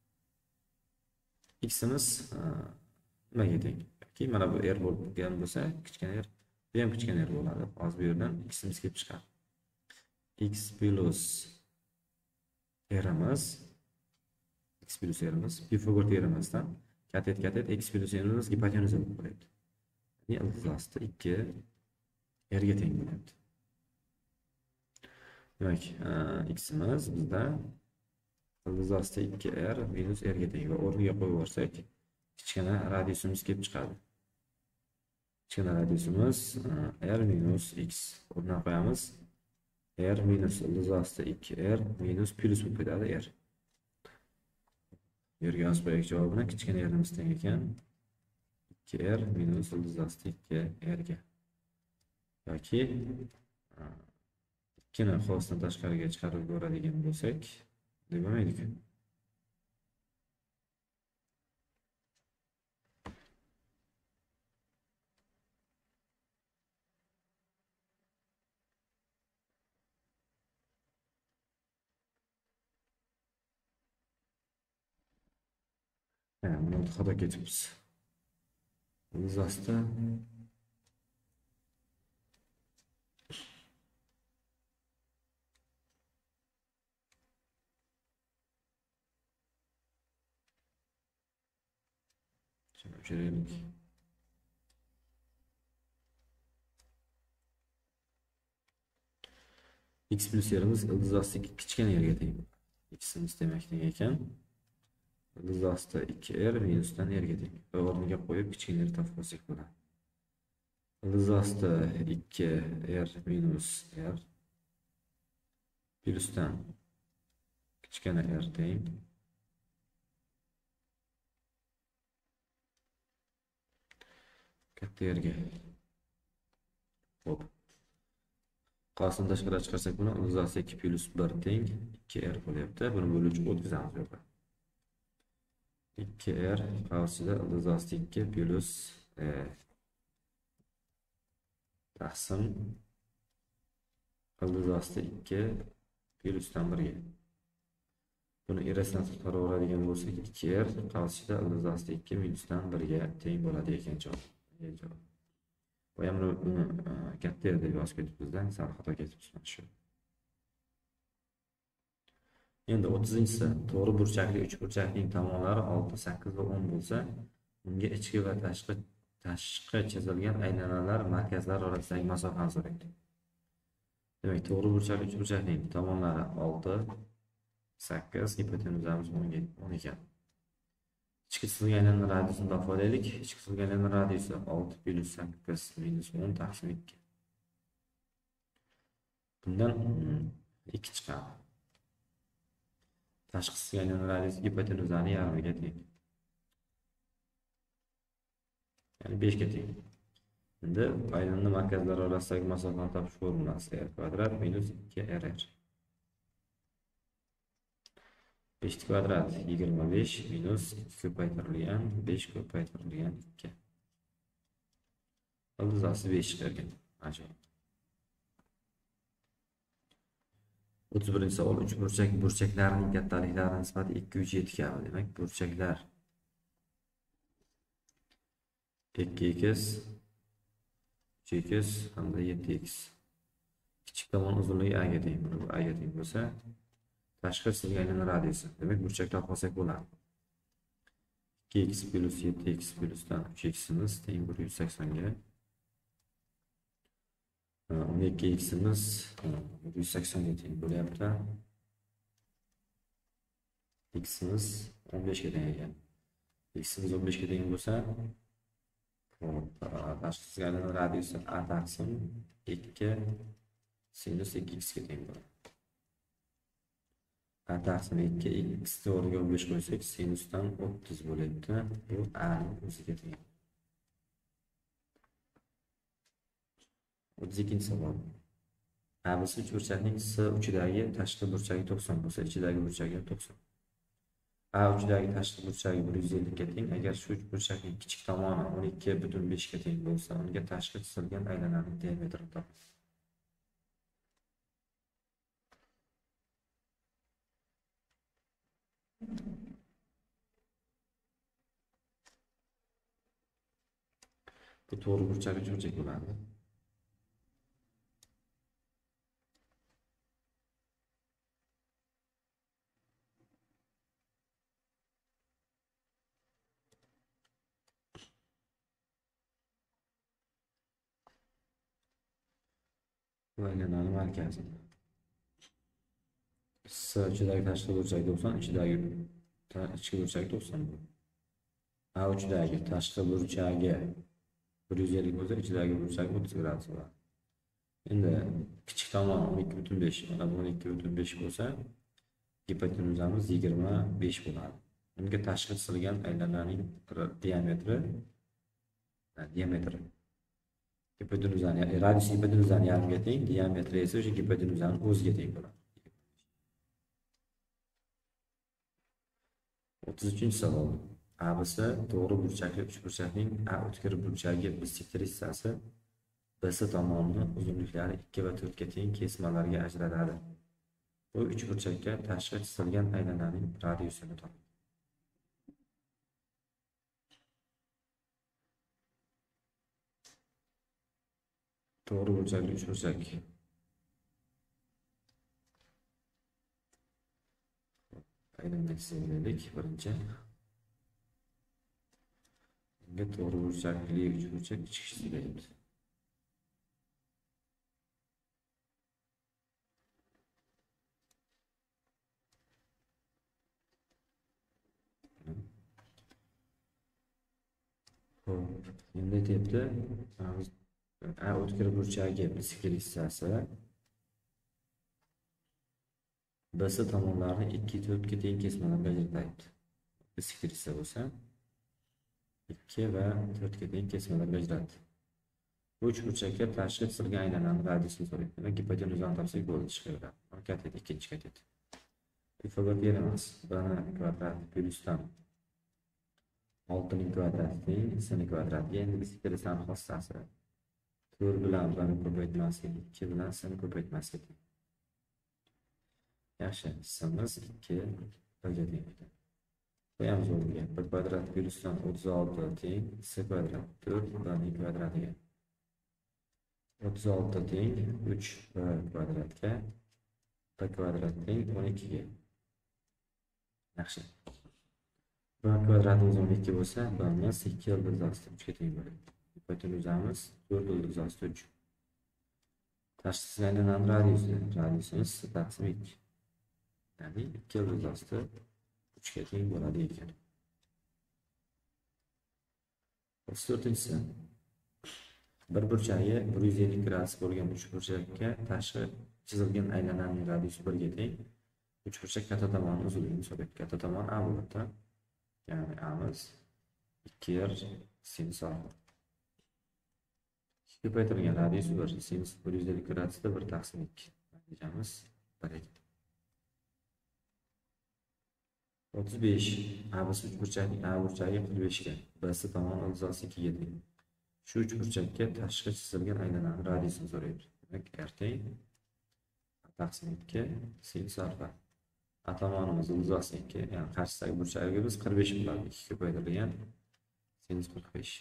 X'imiz nimaga teng? Yoki mana bu r bo'lgan bo'lsa, kichkina r, bu ham kichkina r bo'ladi. Hozir bu yerdan x'imiz kelib chiqadi. X plus r'imiz Pifagor teoremasidan katet x plus r'imiz gipotenuza bo'lib qolyapti. Ya'ni iltizosda 2 r ga teng bo'lyapti. Demak, x'imiz bizda iltizosda 2r minus r ga teng va o'rniga qo'yib yuborsak, kichkina radiusimiz kelib chiqadi. Kichkina radiusimiz r minus x. O'rniga qo'yamiz. R minus iltizosda 2r minus plus bo'lib ketadi r. Yerga yozib qo'yaylik javobini. Kichkina r'imiz teng ekan 2r minus iltizosda 2r ga. Yoki ikkini qovusdan tashqariga chiqarib ko'radigan bo'lsak, deb bo'lmaydi-ku. Buni xato ketibmiz. Iltizosda o'chiraylik. x plus yerimiz ildız ostidagi kichkina yerga teng. X'imiz demak teng ekan. Ildız osti 2r minusdan rga teng. Va o'rniga qo'yib kichkina yer topib olsak bo'ladi. Ildız osti 2r minus r plusdan kichkina r teng. Katta yerga. Hop. Qolsin tashqariga chiqarsak buni ildız osti 2 plus 1 teng 2r bo'lyapti. Buni bo'luvchi o'tkazamiz yo'q. 2r qarsida ildız osti 2 plus taqsim ildız osti 2 plusdan 1ga. Buni erasidan chiqaraveradigan bo'lsak 2r qarsida ildız osti 2 minusdan 1ga teng bo'ladi ekan javob. Bu ham buni katta yer deb yozib ketibmizda, sal xato ketibmiz shu. Endi 30-si to'g'ri burchakli uchburchakning tomonlari 6, 8 va 10 bo'lsa, unga ichki va tashqi chizilgan aylanalar markazlari orasidagi masofani so'raydi. Demak, to'g'ri burchakli uchburchakning tomonlari 6, 8, gipotenuzamiz 10 ekan. İçki çizilgan aylana radiusini topib olaylik. İchki çizilgan aylana radiusi 6 plus 8 minus 10 taqsim 2. Bundan 2 chiqadi. Tashqi çizilgan aylana radiusi gipotenuzani yarmiga teng. Ya'ni 5 ga teng. Endi aylana markazlari orasidagi masofani topish formulasi r kvadrat minus 2rr. 5 kvadrat 25 minus 2 ko'paytirilgan 5 ko'paytirilgan 2. Ildız osti 5 chiqargan. Ajoyib. 31-savol burchaklarining kattaliklari nisbati 2 3 7 kabi. Demak, burchaklar 2x 3x hamda 7x. Kichik tomon uzunligi a ga teng. Bu a ga teng bo'lsa, tashqi chizilgan aylana radiusi. Demak, burchaklab olsak bo'ladi. 2x plus 7x plusdan 3ximiz teng 180 ga. 12ximiz 180 ga teng bo'lyapti. Ximiz 15 ga teng ekan. Ximiz 15 ga teng bo'lsa, tashqi chizilgan aylana radiusi a taqsim 2 sinus 2x ga teng bo'ladi. A taqsim 2 x o'rniga 15 qo'ysak sinusdan 30 bo'lyapti. Bu a ning o'ziga teng. 32-savol. A bo'lsa uchburchakning S uchidagi tashqi burchagi 90 bo'lsa, ichidagi burchagi 90. A uchidagi tashqi burchagi 150 ga teng. Agar shu uchburchakning kichik tomoni 12,5 ga teng bo'lsa, unga tashqi chizilgan aylananing diametrini toping. Bu to'g'ri burchakli uchburchak bo'ladi. Bu aylananing markazi. S ichidagi tashqi burchak 90, ichidagi ichki burchak 90 bu. A uchidagi tashqi burchagi 150 bo'lsa, ichidagi burchak 30 gradus bo'ladi. Endi kichik tomon 12,5, mana bu 12,5 bo'lsa, gipotenuzamiz 25 bo'ladi. Unga tashqi chizilgan aylananing diametri gipotenuzani, radius gipotenuzani yarmiga teng, diametri esa o'sha gipotenuzani o'ziga teng bo'ladi. 33-savol. A bo'lsa to'g'ri burchakli uchburchakning A o'tkir burchagi bisektor hissasi BS tomonining uzunliklari 2 va 4 ga teng kesmalarga ajratadi. Bu uchburchakka tashqi chizilgan aylananing radiusini toping. To'g'ri burchakli uchburchak. Aylana chizaylik birinchi. Bunga to'g'ri burchakli uchburchak ichki chizilyapti. endi aytyapti, o'tkir burchagi bisikl hissasi BS tomonlarini 2-4 ga teng kesmalarga ajratayapti. Bisikl hissa bo'lsa 2 va 4 ga teng kesmalarga ajratdi. Bu uchburchakka tashqi chisilga aylanan radiusini so'raydi. Demak, gipotenuzani topsak bo'ldi, chiqaveradi. Katet, ikkinchi katet. Pifagor beramiz. 1 kvadrat plyusdan 6 ning kvadrati teng s ning kvadratiga. Endi bisikl hissani xossasi 4 bilan 1 ni ko'paytmaslik, 2 bilan s ni ko'paytmaslik. Yaxshi, hissamiz 2 1 ga teng ekan. Qo'yamiz o'rniga. 1 kvadrat plyusdan 36 teng s kvadrat 4 1 ning kvadratiga. 36 teng 3 kvadratga b kvadrat teng 12 ga. Yaxshi. B kvadratimiz 12 bo'lsa, bimiz 2 ildiz osti 3 ga teng bo'ladi. Hipotenuzamiz 4 ildiz osti 3. Tashqi aylanan radiusimiz s taqsim 2. Ya'ni 2 ildiz osti 3 ga teng bo'ladi ekan. 34-si. Bir burchagi 150 gradus bo'lgan uchburchakka tashqi chizilgan aylananing radiusi 1 ga teng. Uchburchak katta tomoni uzunligini so'raydi. Katta tomon A bo'ladi. Ya'ni A'miz 2r sinus alfa. Ko'paytirilgan radius 1 sinus 150 gradusda 1 taqsim 2. Natijamiz 1 ekan. 35. A uchburchakning A burchagi 45 ga, BS tomoni ildizosi 2 ga teng. Shu uchburchakka tashqi chizilgan aylananing radiusini so'raydi. Demak, r teng taqsim 2 sinus alfa. A tomonimiz ildizosi 2, ya'ni qarshisidagi burchagi biz 45 bo'ladi. 2 ko'paytirilgan sinus 45.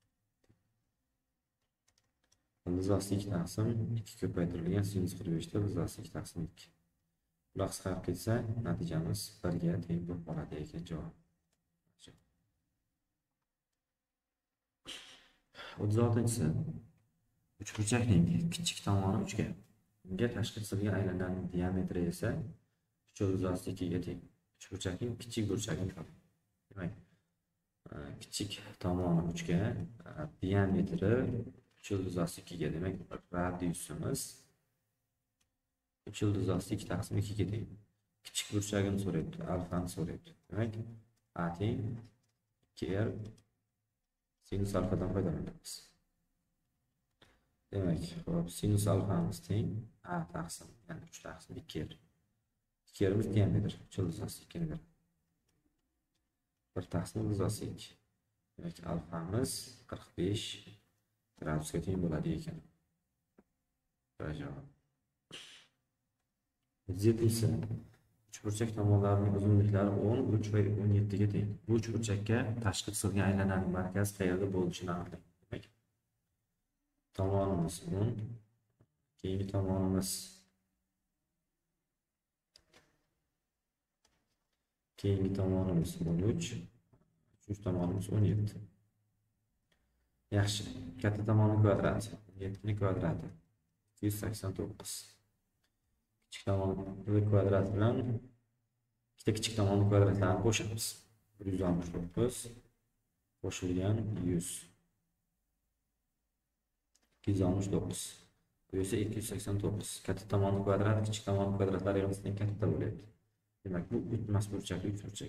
Ildizosi 2 taqsim 2 ko'paytirilgan sinus 45 da ildizosi 2 taqsim 2. Bular qisqarib ketsa, natijamiz 1 ga teng bo'lib qoladi ekan javob. 36-si. Uchburchakning kichik tomoni 3 ga. Unga tashqi chizilgan aylananing diametri esa 3 ildizosi 2 ga teng. Uchburchakning kichik burchagini toping. Demak, kichik tomoni 3 ga, diametri 3 ildizosi 2 ga. Demak, radiusimiz 3 ildizosi 2 taqsim 2 ga teng. Kichik burchagini so'rayapti, alfani so'rayapti. Demak, A teng 2r sinus alfadan foydalanamiz. Demak, hop, sinus alfamiz teng A taqsim, ya'ni 3 taqsim 2r. 2rimiz diametr 3 ildizosi 2 ni beradi. 1 taqsim ildizosi 2. Demak, alfamiz 45 gradusga teng bo'ladi ekan. Javob. 7-si. Uchburchak tomonlarining uzunliklari 10, 3 va 17 ga teng. Bu uchburchakka tashqi chizilgan aylananing markazi qayerda bo'lishini aniqlang. Demak, tomonimiz 10, keyingi tomonimiz 13, uchinchi tomonimiz 17. Yaxshi. Katta tomoni kvadrati 17 ning kvadrati 289. Kichik tomoni kvadrat bilan ikkita kichik tomonni kvadratlarini qo'shamiz. 169 qo'shilgan 100. 269. Bu esa 289. Katta tomonni kvadrat, kichik tomonni kvadratlari yig'ilishdan katta bo'ladi. Demak, bu o'tmas burchakli uchburchak.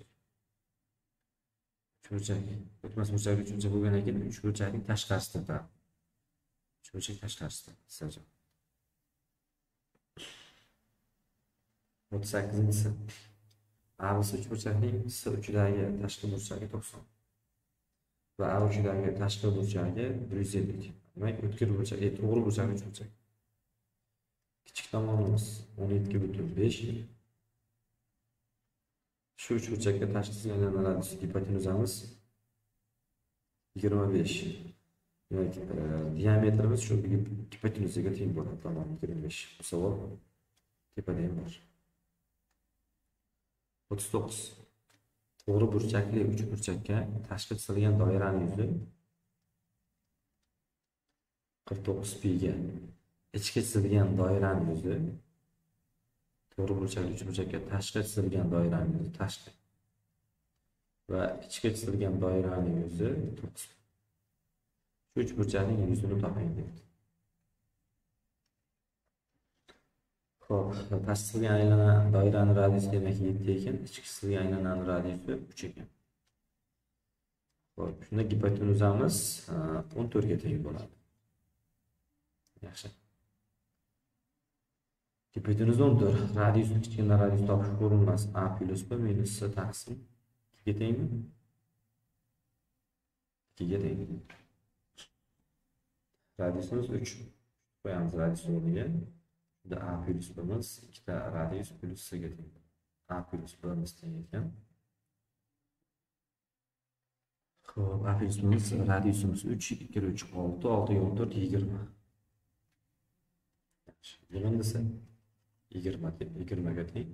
O'tmas burchakli uchburchak bo'lgandan keyin uchburchakning tashqarisida. Uchburchak tashqarisida. Hisob. 38-si. A uchburchakning S uchidagi tashqi burchagi 90 va A uchidagi tashqi burchagi 150. Demak, o'tkir burchak, to'g'ri burchakli uchburchak. Kichik tomonimiz 17,5. Shu uchburchakka tashqi chizilgan radius hipotenuzamiz 25. Demak, diametrimiz shu hipotenuzaga teng bo'ladi. Tomon 25. Bu savol tepada ham bor. 39. To'g'ri burchakli uchburchakka tashqi chizilgan doiraning yuzi 49 pi ga. Ichki chizilgan doiraning yuzi to'g'ri burchakli uchburchakka tashqi chizilgan doiraning yuzi tashqi va ichki chizilgan doiraning yuzi 9. Uch burchakning yuzini toping deydi. Xo'p, pastki qismga aylanan doiraning radiusi demak 7 ekan, ichki qismga aylanan radiusi 3 ekan. Xo'p, shunda gipotenuzamiz 14 ga teng bo'ladi. Yaxshi. Gipotenuz 14, radius kichkina radius topish formulasi a plus b minus c taqsim 2 ga tengmi? 2 ga teng. Radiusimiz 3. Qo'yamiz radius o'rniga. Bunda a plus b'miz 2 ta radius plus c ga teng. A plus b'miz teng ekan. Xo'p, a plus b'miz radiusimiz 3, 2 kira 3 6, 6 ga 14 20. Yaxshi. Nima desa 20 ga teng.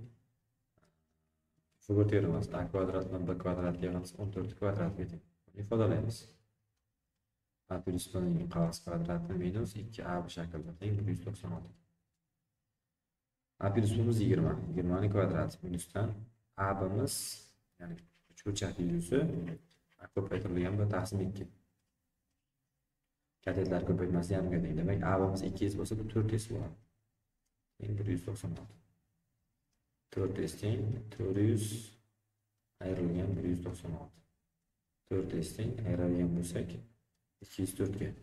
Shu terimiz a kvadrat bilan b kvadrat yig'ilsa 14 kvadratga teng. Ifodalaymiz. A plus b'ning qavs kvadrati minus 2a bu shaklda teng 196. A plus b'miz 20, 20 ning kvadrati minusdan a b'miz, ya'ni uchburchak yuzi a ko'paytirilgan b taqsim 2. Katetlar ko'paytmasi yarmiga teng. Demak, a b'miz 2s bo'lsa, bu 4s bo'ladi. Teng 196. 4s teng 400 ayrilgan 196. 4s teng ayrilgan bo'lsak 204 ga.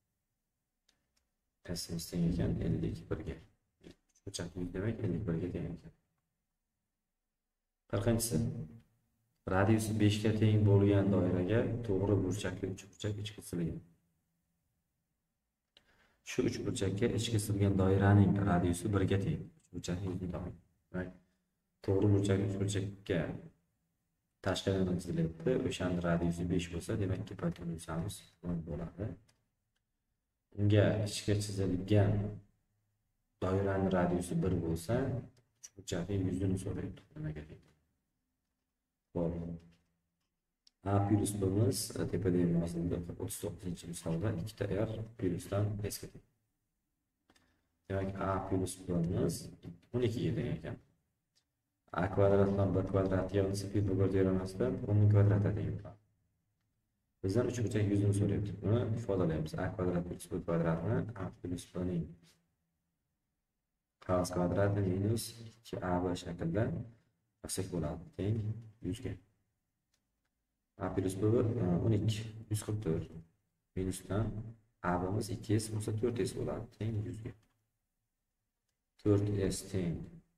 S teng ekan 51 ga. Burchaklik demak 51 ga teng ekan. 40-si. Radiusi 5 ga teng bo'lgan doiraga to'g'ri burchakli uchburchak ichki qisilgan. Shu uchburchakka ichki qisilgan doiraning radiusi 1 ga teng. Uchburchakning yuzini toping. Demak, to'g'ri burchakli uchburchakka tashqi aylanma chizilyapti. O'shaning radiusi 5 bo'lsa, demak gipotenuzamiz bo'ladi. Unga ichki chizilgan doiraning radiusi 1 bo'lsa, uchburchakning yuzini so'raydi. Nimaga teng? Xo'p. A plus b'miz tepada yozildi. 39-misolda 2 ta r plusdan s ga teng. Demak, a plus b'miz 12 ga teng ekan. A kvadrat bilan b kvadrat yig'ilsa Pifagor teoremasidan 10 ning kvadratiga teng bo'ladi. Bizdan uchburchak yuzini so'rayapti. Buni ifodalaymiz. A kvadrat plus b kvadratni a plus b ning qavs kvadrati minus 2ab shaklda yozsak bo'ladi. Teng 100 ga. A plus b 12, 144 minusdan a b'miz 2s bo'lsa 4s bo'ladi. Teng 100 ga. 4s teng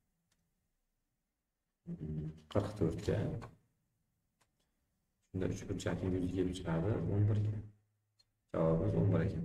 44 ga. Shunda uchburchakning yuzi kelib chiqadi 11 ga. Javobimiz 11 ekan.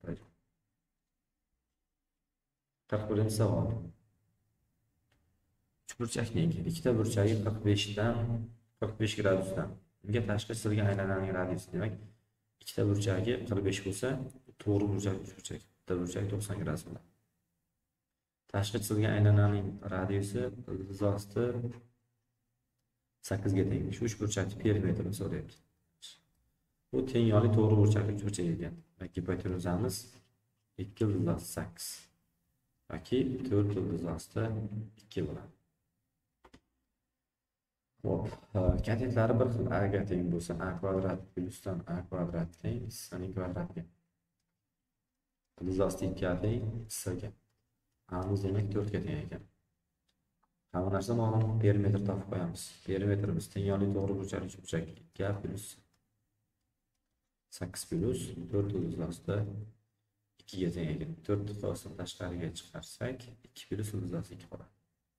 41-savol. Uchburchakning ikkita burchagi 45 gradusdan. Unga tashqi chizilgan aylananing radiusi, demak, ikkita burchagi 45 bo'lsa, to'g'ri burchak uchburchak. Bitta burchak 90 gradus bo'ladi. Tashqi chizilgan aylananing radiusi izosti 8 ga teng. Shu uchburchakning perimetrini so'rayapti. Bu teng yo'li to'g'ri burchakli uchburchak ekan. Gipotenuzamiz 2/8 yoki 4/2 bo'ladi. Xo'p, katetlari bir xil a ga teng bo'lsa, a kvadrat plusdan a kvadrat teng c ning kvadratiga. Izosti 2 ga teng c ga. A'miz demak 4 ga teng ekan. Hamma narsa ma'lum, perimetr topib qo'yamiz. Perimetrimiz teng yo'li to'g'ri burchakli uchburchak 2 plus 8 plus 4/2 ga teng ekan. 4 qolsa tashqariga chiqarsak 2 plus 2 qoladi.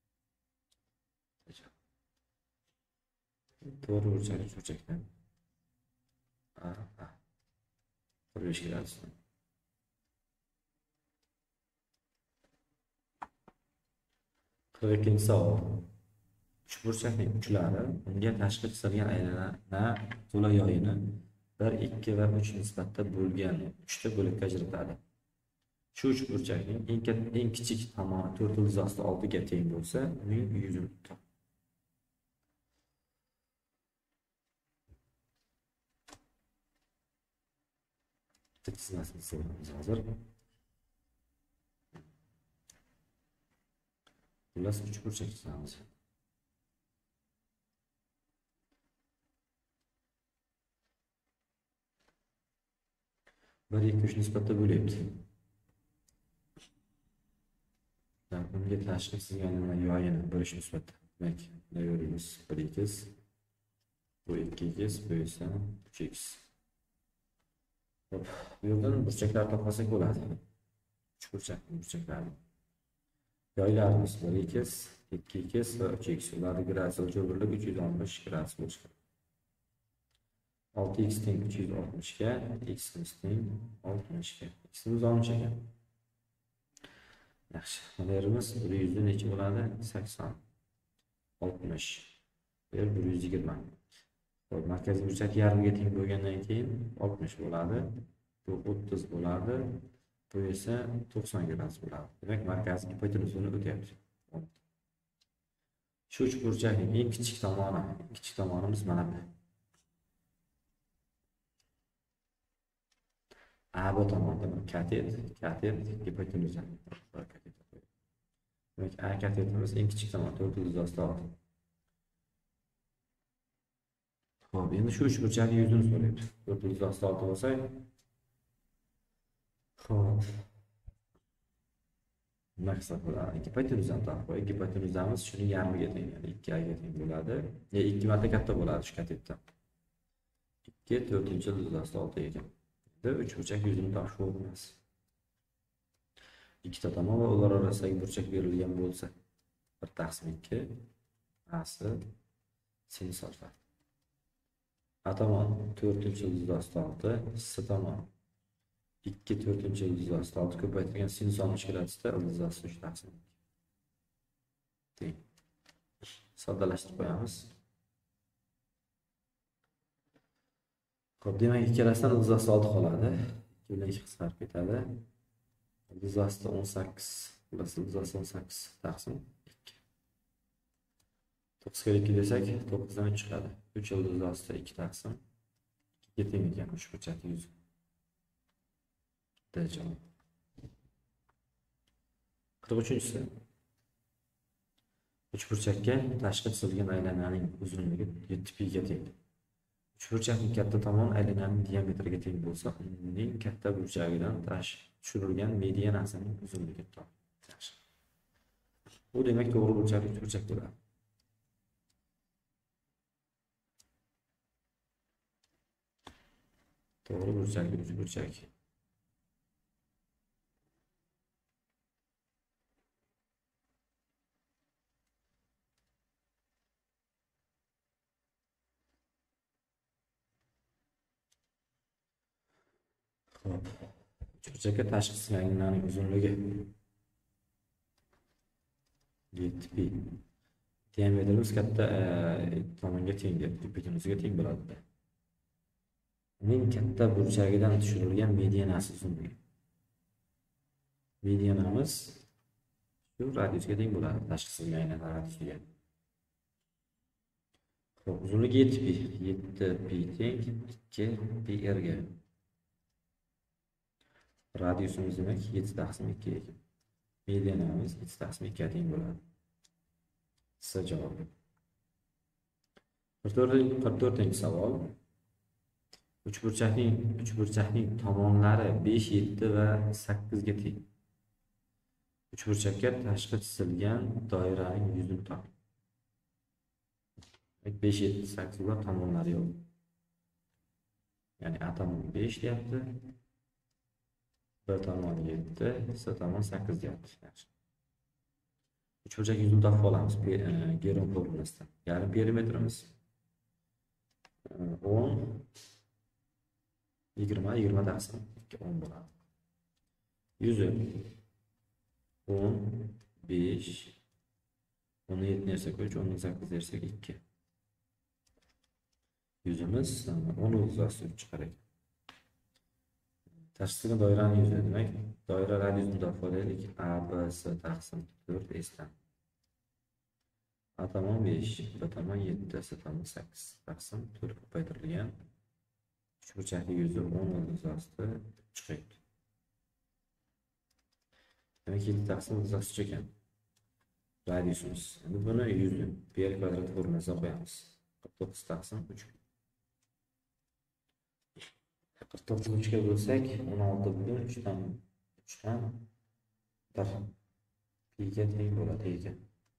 To'g'ri burchakli uchburchakdan 45 gradusdan. Ikkinchi savol. Uchburchakning uchlari unga tashqi chizilgan aylana to'la yoyini 1, 2 va 3 nisbatda bo'lgan 3 ta bo'lakka ajratadi. Shu uchburchakning eng kichik tomoni 4/6 ga teng bo'lsa, uning yuzini top. Chizmasimiz hozir. Xullas uchburchak chizamiz. 1, 2, 3 nisbatda bo'lyapti. Bunga tashqi chizganini yoyini bo'lish nisbatda. Demak, yo'limiz 1x, bu 2x, bu esa 3x. Hop, bu yerdan burchaklar topmasak bo'ladi. 3 burchaklarni. Yoylarimiz 1x, 2x va 3x. Ularning gradiyus o'lchov 360 gradus bo'lishi kerak. 6x teng 360 ga, x teng 60 ga. X'imiz 60 ekan. Yaxshi. Mana yerimiz 100 dan necha bo'ladi? 80. 60. Bu 120. Xo'p, markaziy burchak yarmiga teng bo'lgandan keyin 60 bo'ladi. Bu 30 bo'ladi. Bu esa 90 gradus bo'ladi. Demak, markaziy hipotenuzani o'tyapti. Shu uchburchakning eng kichik tomonimiz mana bu. A bu tomonda katet hipotenuza. Demak, A katetimiz eng kichik tomon 406. Xo'p, endi shu uchburchakning yuzini so'rayapti. 406 bo'lsa, xo'p. Nima hisoblanadi? Hipotenuzani topib, hipotenuzamiz shuni yarmiga teng, ya'ni 2 ga teng bo'ladi. 2 marta katta bo'ladi shu katetdan. 2 4/6 ekan. Endi uchburchak yuzini topish emas. Ikkita tomon va ular orasidagi burchak berilgan bo'lsa, 1/2 A'si sinus alfa. A tomon 4/6, S tomon 2 4/6 ko'paytirgan sinus 60 gradusda ildizasi 3/2. Teng. Soddalashtirib qo'yamiz. Xo'p, demak, ikkalasidan ildizasi 6 qoladi. 2 bilan 2 qisqarib ketadi. Ildizasi 18 plus ildizasi 18 taqsim 2. 9 ga 2 desak, 9 dan 3 chiqadi. 3 ildizasi 2 taqsim 2 ga teng ekan uchburchak yuzi. Javob. 43-si. Uchburchakka tashqi chizilgan aylananing uzunligi 7 pi ga teng. Uchburchakning katta tomoni aylananing diametriga teng bo'lsa, uning katta burchagidan tushirilgan medianasining uzunligi yaxshi. Bu demak to'g'ri burchakli uchburchak bo'ladi. To'g'ri burchakli uchburchak. Uchburchakka tashqi chizganlarning uzunligi 7 pi. Diametrimiz katta tomonga teng, hipotenuzaga teng bo'ladi. Uning katta burchagidan tushirilgan medianasi uzunligi. Medianamiz shu radiusga teng bo'ladi, tashqi chizganlar radiusiga. Xo'p, uzunligi 7 pi. 7 pi teng 2 pi r ga. Radiusimiz demak 7/2 ekan. Medianamiz 7/2 ga teng bo'ladi. S javobi. 44-savol. Uchburchakning tomonlari 5, 7 va 8 ga teng. Uchburchakka tashqi chizilgan doiraning yuzini toping. 5, 7, 8 va tomonlari yo'q. Ya'ni A tomon 5 deyapti. B tomon 7, S tomon 8 deyapti. Yaxshi. Uchburchak yuzini topib olamiz. Geron formulasidan. Yarim perimetrimiz 10 20 taqsim 10 bo'ladi. Yuzi 10 5 17 dersak 3, 18 dersak 2. Yuzimiz 10 ildizasi 3 chiqar ekan. Tashqi doiraning yuzi demak, doira radiusini topib olaylik. A, B, S taqsim 4 esdan. A tomon 5, B tomon 7, S tomon 8 taqsim 4 ko'paytirilgan uchburchakli yuzi 10 ildizasida chiqadi. Demak, 7 taqsim ildizasi 3 ekan. Radiusimiz. Endi buni yuzni pi kvadrat formulasiga qo'yamiz. 49 taqsim 3. 49 3 ga bo'lsak 16 butun 3dan 1 piga teng bo'ladi ekan.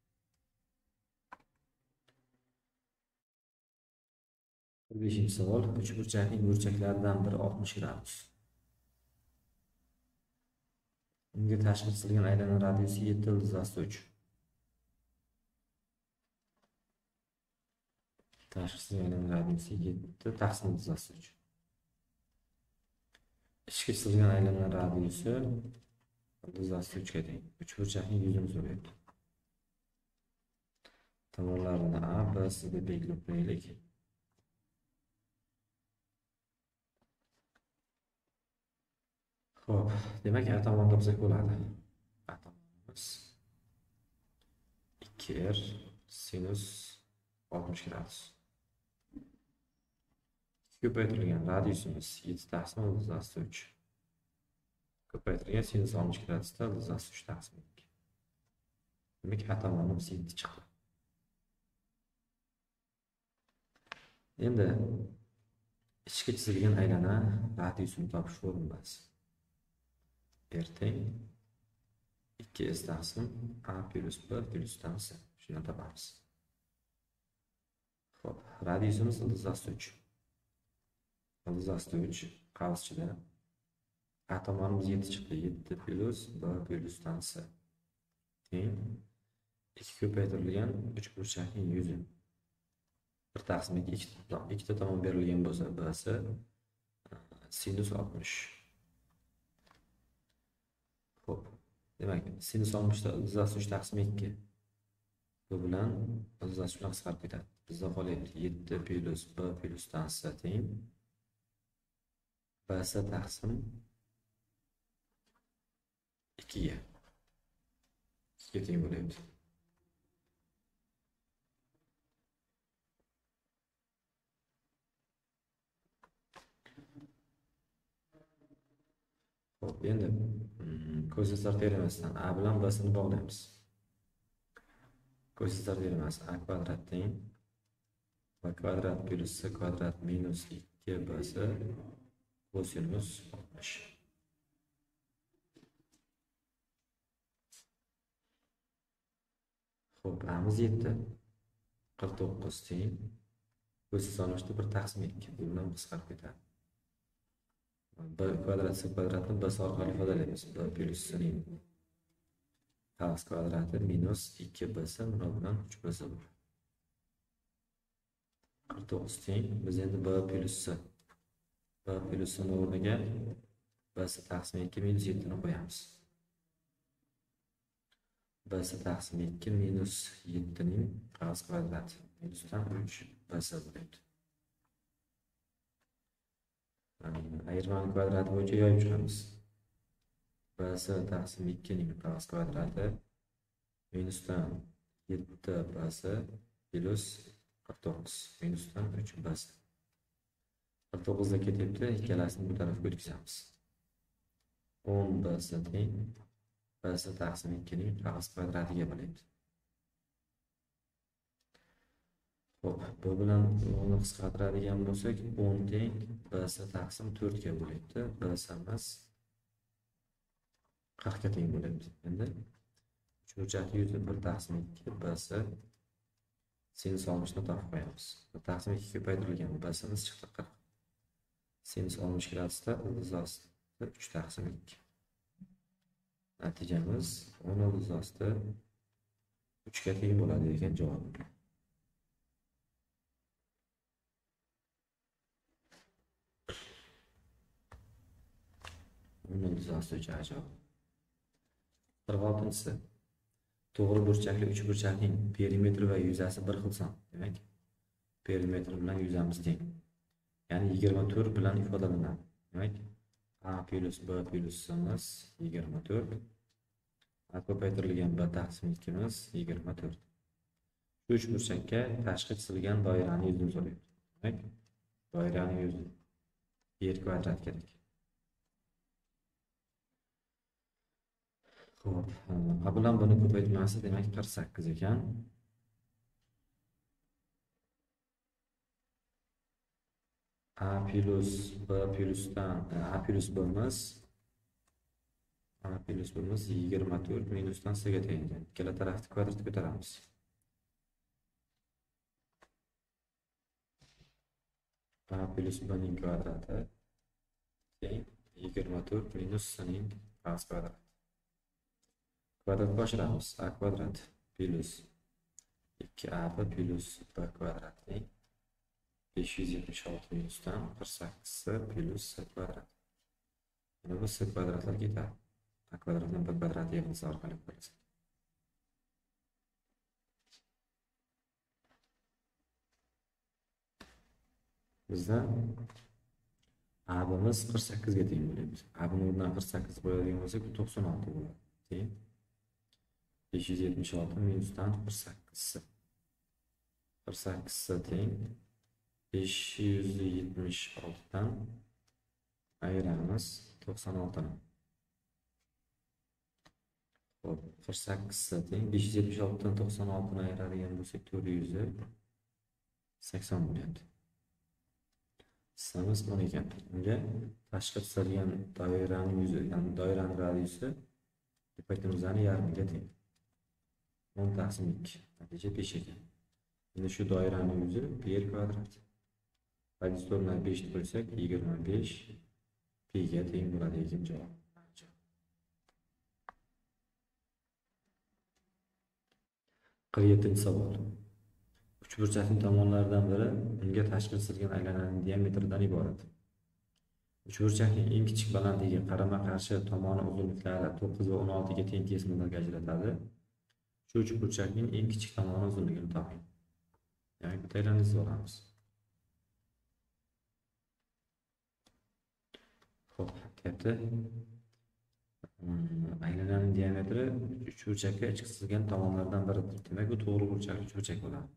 Beshinchi savol. Uchburchakning burchaklaridan biri 60 gradus. Unga tashqi chizilgan aylana radiusi 7 ildiz 3. Tashqi chizilgan aylana radiusi 7 taqsim ildiz 3. Ichki chizilgan aylana radiusi ildiz 3 ga teng. Uchburchakning yuzini so'rayapti. Tomonlarini A, B, C deb belgilab qo'yaylik. Xo'p, demak A tomonda bo'lsak bo'ladi. A tomonimiz 2r sinus 60 gradus. Ko'paytirilgan radiusimiz 7 taqsim ildiz 3. Ko'paytirilgan sinus 60 gradusda ildiz 3 taqsim 2. Demak A tomonimiz 7 chiqdi. Endi ichki chizilgan aylana radiusini topish formulasi. R teng 2s taqsim A plus B plus C. Shuni topamiz. Xo'p, radiusimiz ildiz 3. Ildiz 3 qavschida A tomonimiz 7 chiqdi. 7 plus B plus C teng 2 ko'paytirilgan uchburchakning yuzi. 1 taqsim 2 ikkita tomon berilgan bo'lsa BC sinus 60. Xo'p, demak sinus 60 da ildiz 3 taqsim 2. Bu bilan ildiz 3 bilan qisqarib ketadi. Bizda qolyapti 7 plus B plus C teng BC taqsim 2 ga. 2 ga teng bo'lyapti. Xo'p, endi ko'rsatuvlar teoremasidan A bilan B ni bog'laymiz. Ko'rsatuvlar teoremasi A kvadrat teng B kvadrat plus C kvadrat minus 2BC kosinus 60. Xo'p, A'miz 7. 49 teng ko'rsatuvlarda 1 taqsim 2. Bu bilan qisqarib ketadi. B kvadrat C kvadratni B orqali ifodalaymiz. B plus C ning qavs kvadrati minus 2BC buni bilan 3BC bo'ladi. 49 teng biz endi B plus C. B plus C ning o'rniga BC taqsim 2 minus 7 ni qo'yamiz. BC taqsim 2 minus 7 ning qavs kvadrati minusdan 3BC bo'ladi. Ayirmani kvadrati bo'yicha yoyib chiqamiz. BC taqsim 2 ning qavs kvadrati minusdan 7BC plus 49 minusdan 3BC. 49 da ketyapti, ikkalasini bu tarafga o'tkazamiz. 10BC teng BC taqsim 2 ning qavs kvadratiga bo'lyapti. Xo'p, bu bilan uni qisqartiradigan bo'lsak 10 teng BC taqsim 4 ga bo'lyapti. BC'miz 40 ga teng bo'lyapti. Endi uchburchak yuzi 1 taqsim 2 BC sinus 60 ni topib qo'yamiz. 1 taqsim 2 ko'paytirilgan BC'miz chiqdi 40. Sinus 60 gradusda ildiz 3 taqsim 2. Natijamiz 10 ildiz 3 ga teng bo'ladi degan javob. Javob. 46-si. To'g'ri burchakli uchburchakning perimetri va yuzasi bir xil son. Demak, perimetr bilan yuzamiz teng. Ya'ni 24 bilan ifodalanadi. Demak, A plus B plus C'miz 24. A ko'paytirilgan B taqsim 2miz 24. Shu uchburchakka tashqi chizilgan doiraning yuzini so'rayapti. Demak, doiraning yuzi yer kvadrat kerak. Xo'p, A bilan buni ko'paytmasi demak 48 ekan. A plus B plusdan A plus B'miz A plus B'miz 24 minusdan S'ga teng. Ikkala tarafni kvadratga ko'taramiz. A plus B'ning kvadrati teng 24 minus S'ning kvadrati. Kvadrat oshiramiz. A kvadrat plus 2ab plus b kvadrat teng 576 minusdan 48 plus s kvadrat. Mana bu s kvadratlar ketadi. A kvadratdan b kvadrat yig'ilsa orqali ko'rasiz. Bizda A-miz 48 ga teng bo'ladi. A-ning o'rnidan 48 qo'yadigan bo'lsak, bu 96 bo'ladi. Teng 576 minusdan 48. 48 teng 576 dan ayiramiz 96 ni. Xo'p, 48 teng 576 dan 96 ni ayiradigan bo'lsak 480 bo'lyapti. Samiz 10 ekan. Unga tashqi chizilgan doiraning yuzi, ya'ni doiraning radiusi hipotenuzani yarmiga teng. 10 taqsim 2. Natija 5 ekan. Endi shu doiraning yuzi pi kvadrat. Radius o'rniga 5 ni qo'ysak 25 pi ga teng bo'ladi ekan javob. 47 savol. Uchburchakning tomonlaridan biri unga tashqi chizilgan aylananing diametridan iborat. Uchburchakning eng kichik balandligi qarama-qarshi tomoni uzunliklari 9 va 16 ga teng kesmalarga ajratadi. Shu uchburchakning eng kichik tomoni uzunligini toping. Ya'ni bitta aylanani olamiz. Xo'p, deyapti. Aylananing diametri uchburchakka ichki chizilgan tomonlardan biridir. Demak, bu to'g'ri burchakli uchburchak bo'ladi.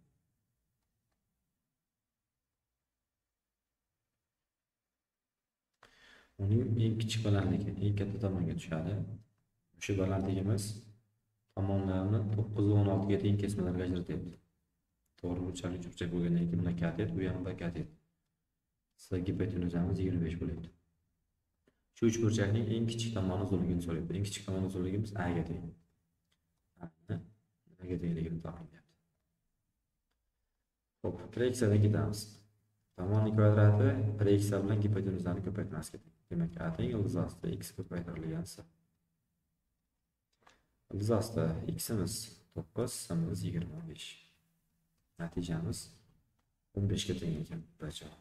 Uning eng kichik balandligi eng katta tomonga tushadi. Shu balandligimiz tomonlarni 9 va 16 ga teng kesmalarga ajratyapti. To'g'ri burchakli uchburchak bo'lgandan keyin buni katet, bu ham b katet. Sizga hipotenuzamiz 25 bo'lyapti. Shu uchburchakning eng kichik tomoni uzunligini so'rayapti. Eng kichik tomoni uzunligimiz a ga teng. A ga tengligini topilyapti. Xo'p, proyeksiyadan ketamiz. Tomonning kvadrati proyeksiya bilan hipotenuzani ko'paytmasga teng. Demak, a teng ildiz ostida x ko'paytirilgan s. Ildiz ostida x'imiz 9, s'imiz 25. Natijamiz 15 ga teng ekan. Javob.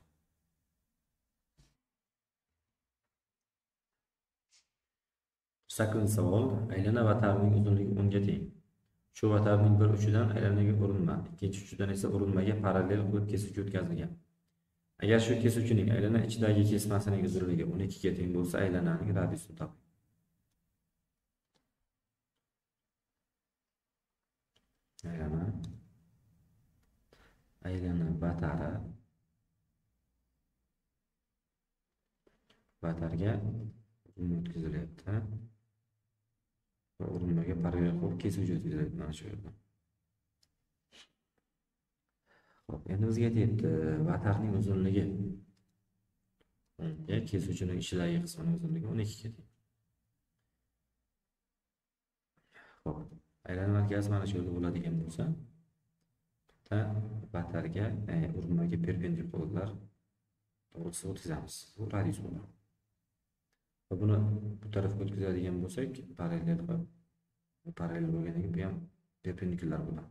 Sakkizinchi savol. Aylana vatarining uzunligi 10 ga teng. Shu vatarning bir uchidan aylanaga urinma, ikkinchi uchidan esa urinmaga parallel qilib kesuvchi o'tkazilgan. Agar shu kesuvchining aylana ichidagi kesmasining uzunligi 12 ga teng bo'lsa, aylananing radiusini toping. Aylana vatarga uzunlik o'tkazilyapti. Urinmaga parallel qilib kesuvchi o'tkazilyapti mana shu yerda. Xo'p, endi bizga aytayapti, vatarning uzunligi unga kesuvchining ichidagi qismining uzunligi 12 ga teng. Xo'p, aylana markazi mana shu yerda bo'ladigan bo'lsa, bitta vatarga, urinmaga perpendikulyar to'g'risida o'tkazamiz. Bu radius bo'ladi. Va buni bu tarafga o'tkazadigan bo'lsak, parallel bo'lgandan keyin bu ham perpendikulyar bo'ladi.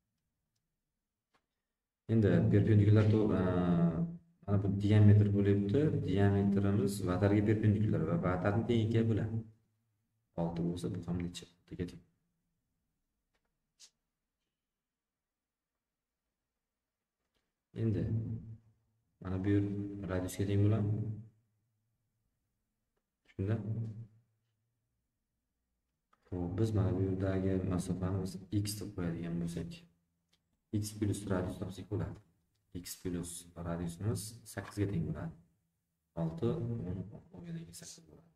Endi perpendikulyar mana bu diametr bo'lyapti. Diametrimiz vatarga perpendikulyar va vatarning tengiga bo'ladi. 6 bo'lsa, bu ham necha? 6 ga teng. Endi mana bu radiusga teng bo'ladi. Shunda biz mana bu yerdagi masofani x deb qo'yadigan bo'lsak, x plus radius topsak bo'ladi. X plus radiusimiz 8 ga teng bo'ladi. 6 10 8 bo'ladi.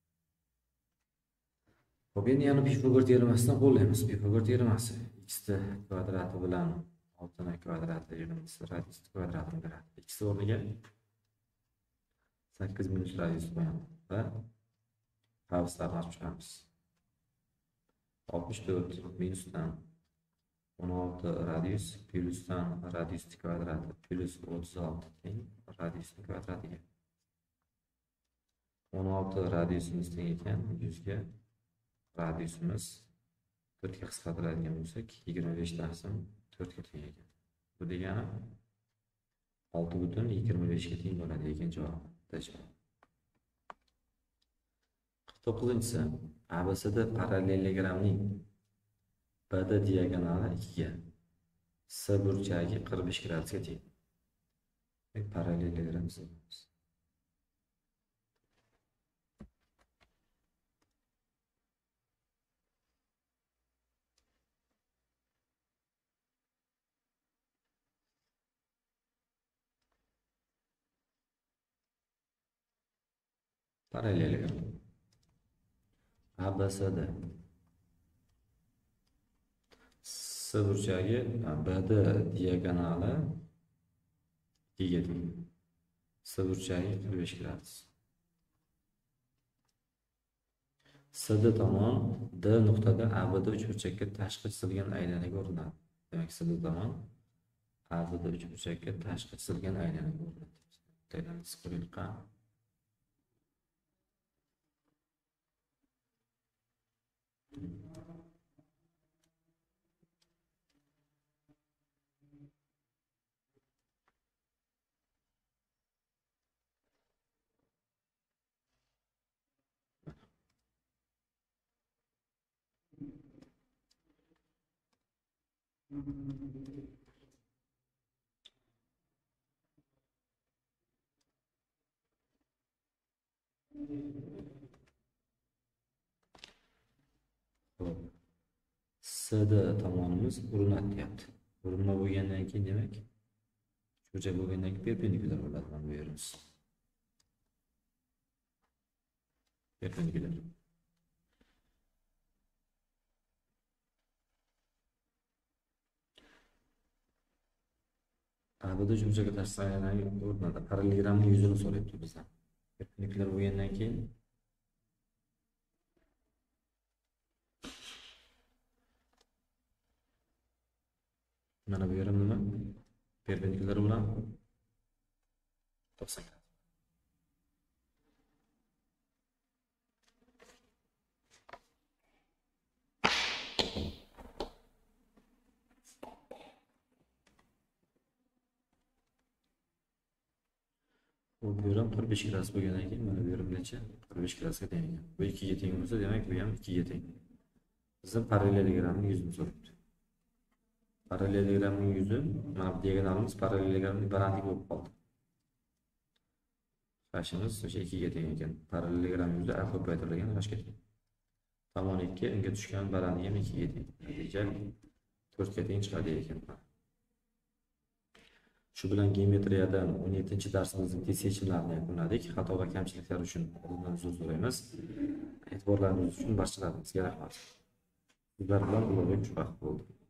Xo'p, endi yana Pifagor teoremasidan qo'llaymiz. Pifagor teoremasi x kvadrati bilan 6 kvadrati yig'indisi radius kvadratini beradi. X o'rniga 8 minus radius qo'yamiz va qavslarni ochib chiqamiz. 64 minusdan 16 radius plyusdan radiusning kvadrati plus 36 teng radiusning kvadratiga. 16 radiusimiz teng ekan 100 ga, radiusimiz 4 ga qisqartiradigan bo'lsak 25 taqsim 4 ga teng ekan. Bu degani 6,25 ga teng bo'ladi ekan javob. 49-si ABCD parallelogramning BD diagonali 2 ga, S burchagi 45 gradusga teng. Parallelogram chizamiz. Parallelogram ABCD S burchagi BD diagonali 2 ga teng. S burchagi 45 gradus. SD tomon D nuqtada ABD uchburchakka tashqi chizilgan aylanaga o'rnatadi. Demak, SD tomon ABD uchburchakka tashqi chizilgan aylanaga o'rnatadi. Tayyorlanib ko'rilgan SD tomonimiz urinyapti. Urinma bo'lgandan keyin demak, burchak bo'lgandan keyin perpendikulyar bo'ladi mana bu yerimiz. Perpendikulyar. ABD burchakka tashqi aylanaga o'rnatadi. Parallelogramning yuzini so'rayapti bizdan. Perpendikulyar bo'lgandan keyin mana bu yerim nima? Perpendikulyar bilan 90 grad. Bu yerim 45 gradus bo'lgandan keyin mana bu yerim necha? 45 gradusga teng ekan. Bu 2 ga teng bo'lsa, demak bu ham 2 ga teng. Bizning parallelogramning yuzini so'rayapti. Parallelogramning yuzi, mana bu diagonalimiz parallelogramning balandligi bo'lib qoldi. Qashimiz o'sha 2 ga teng ekan. Parallelogram yuzi a ko'paytirilgan qashga teng. Tomon 2, unga tushgan balandligi ham 2 ga teng. Natija 4 ga teng chiqadi ekan. Shu bilan geometriyadan 17-darsimizning test yechimlarini yakunladik. Xato va kamchiliklar uchun oldindan uzr so'raymiz. E'tiborlaringiz uchun barchalaringizga rahmat. Sizlar bilan Ulug'bek Chuqaq bo'ldi.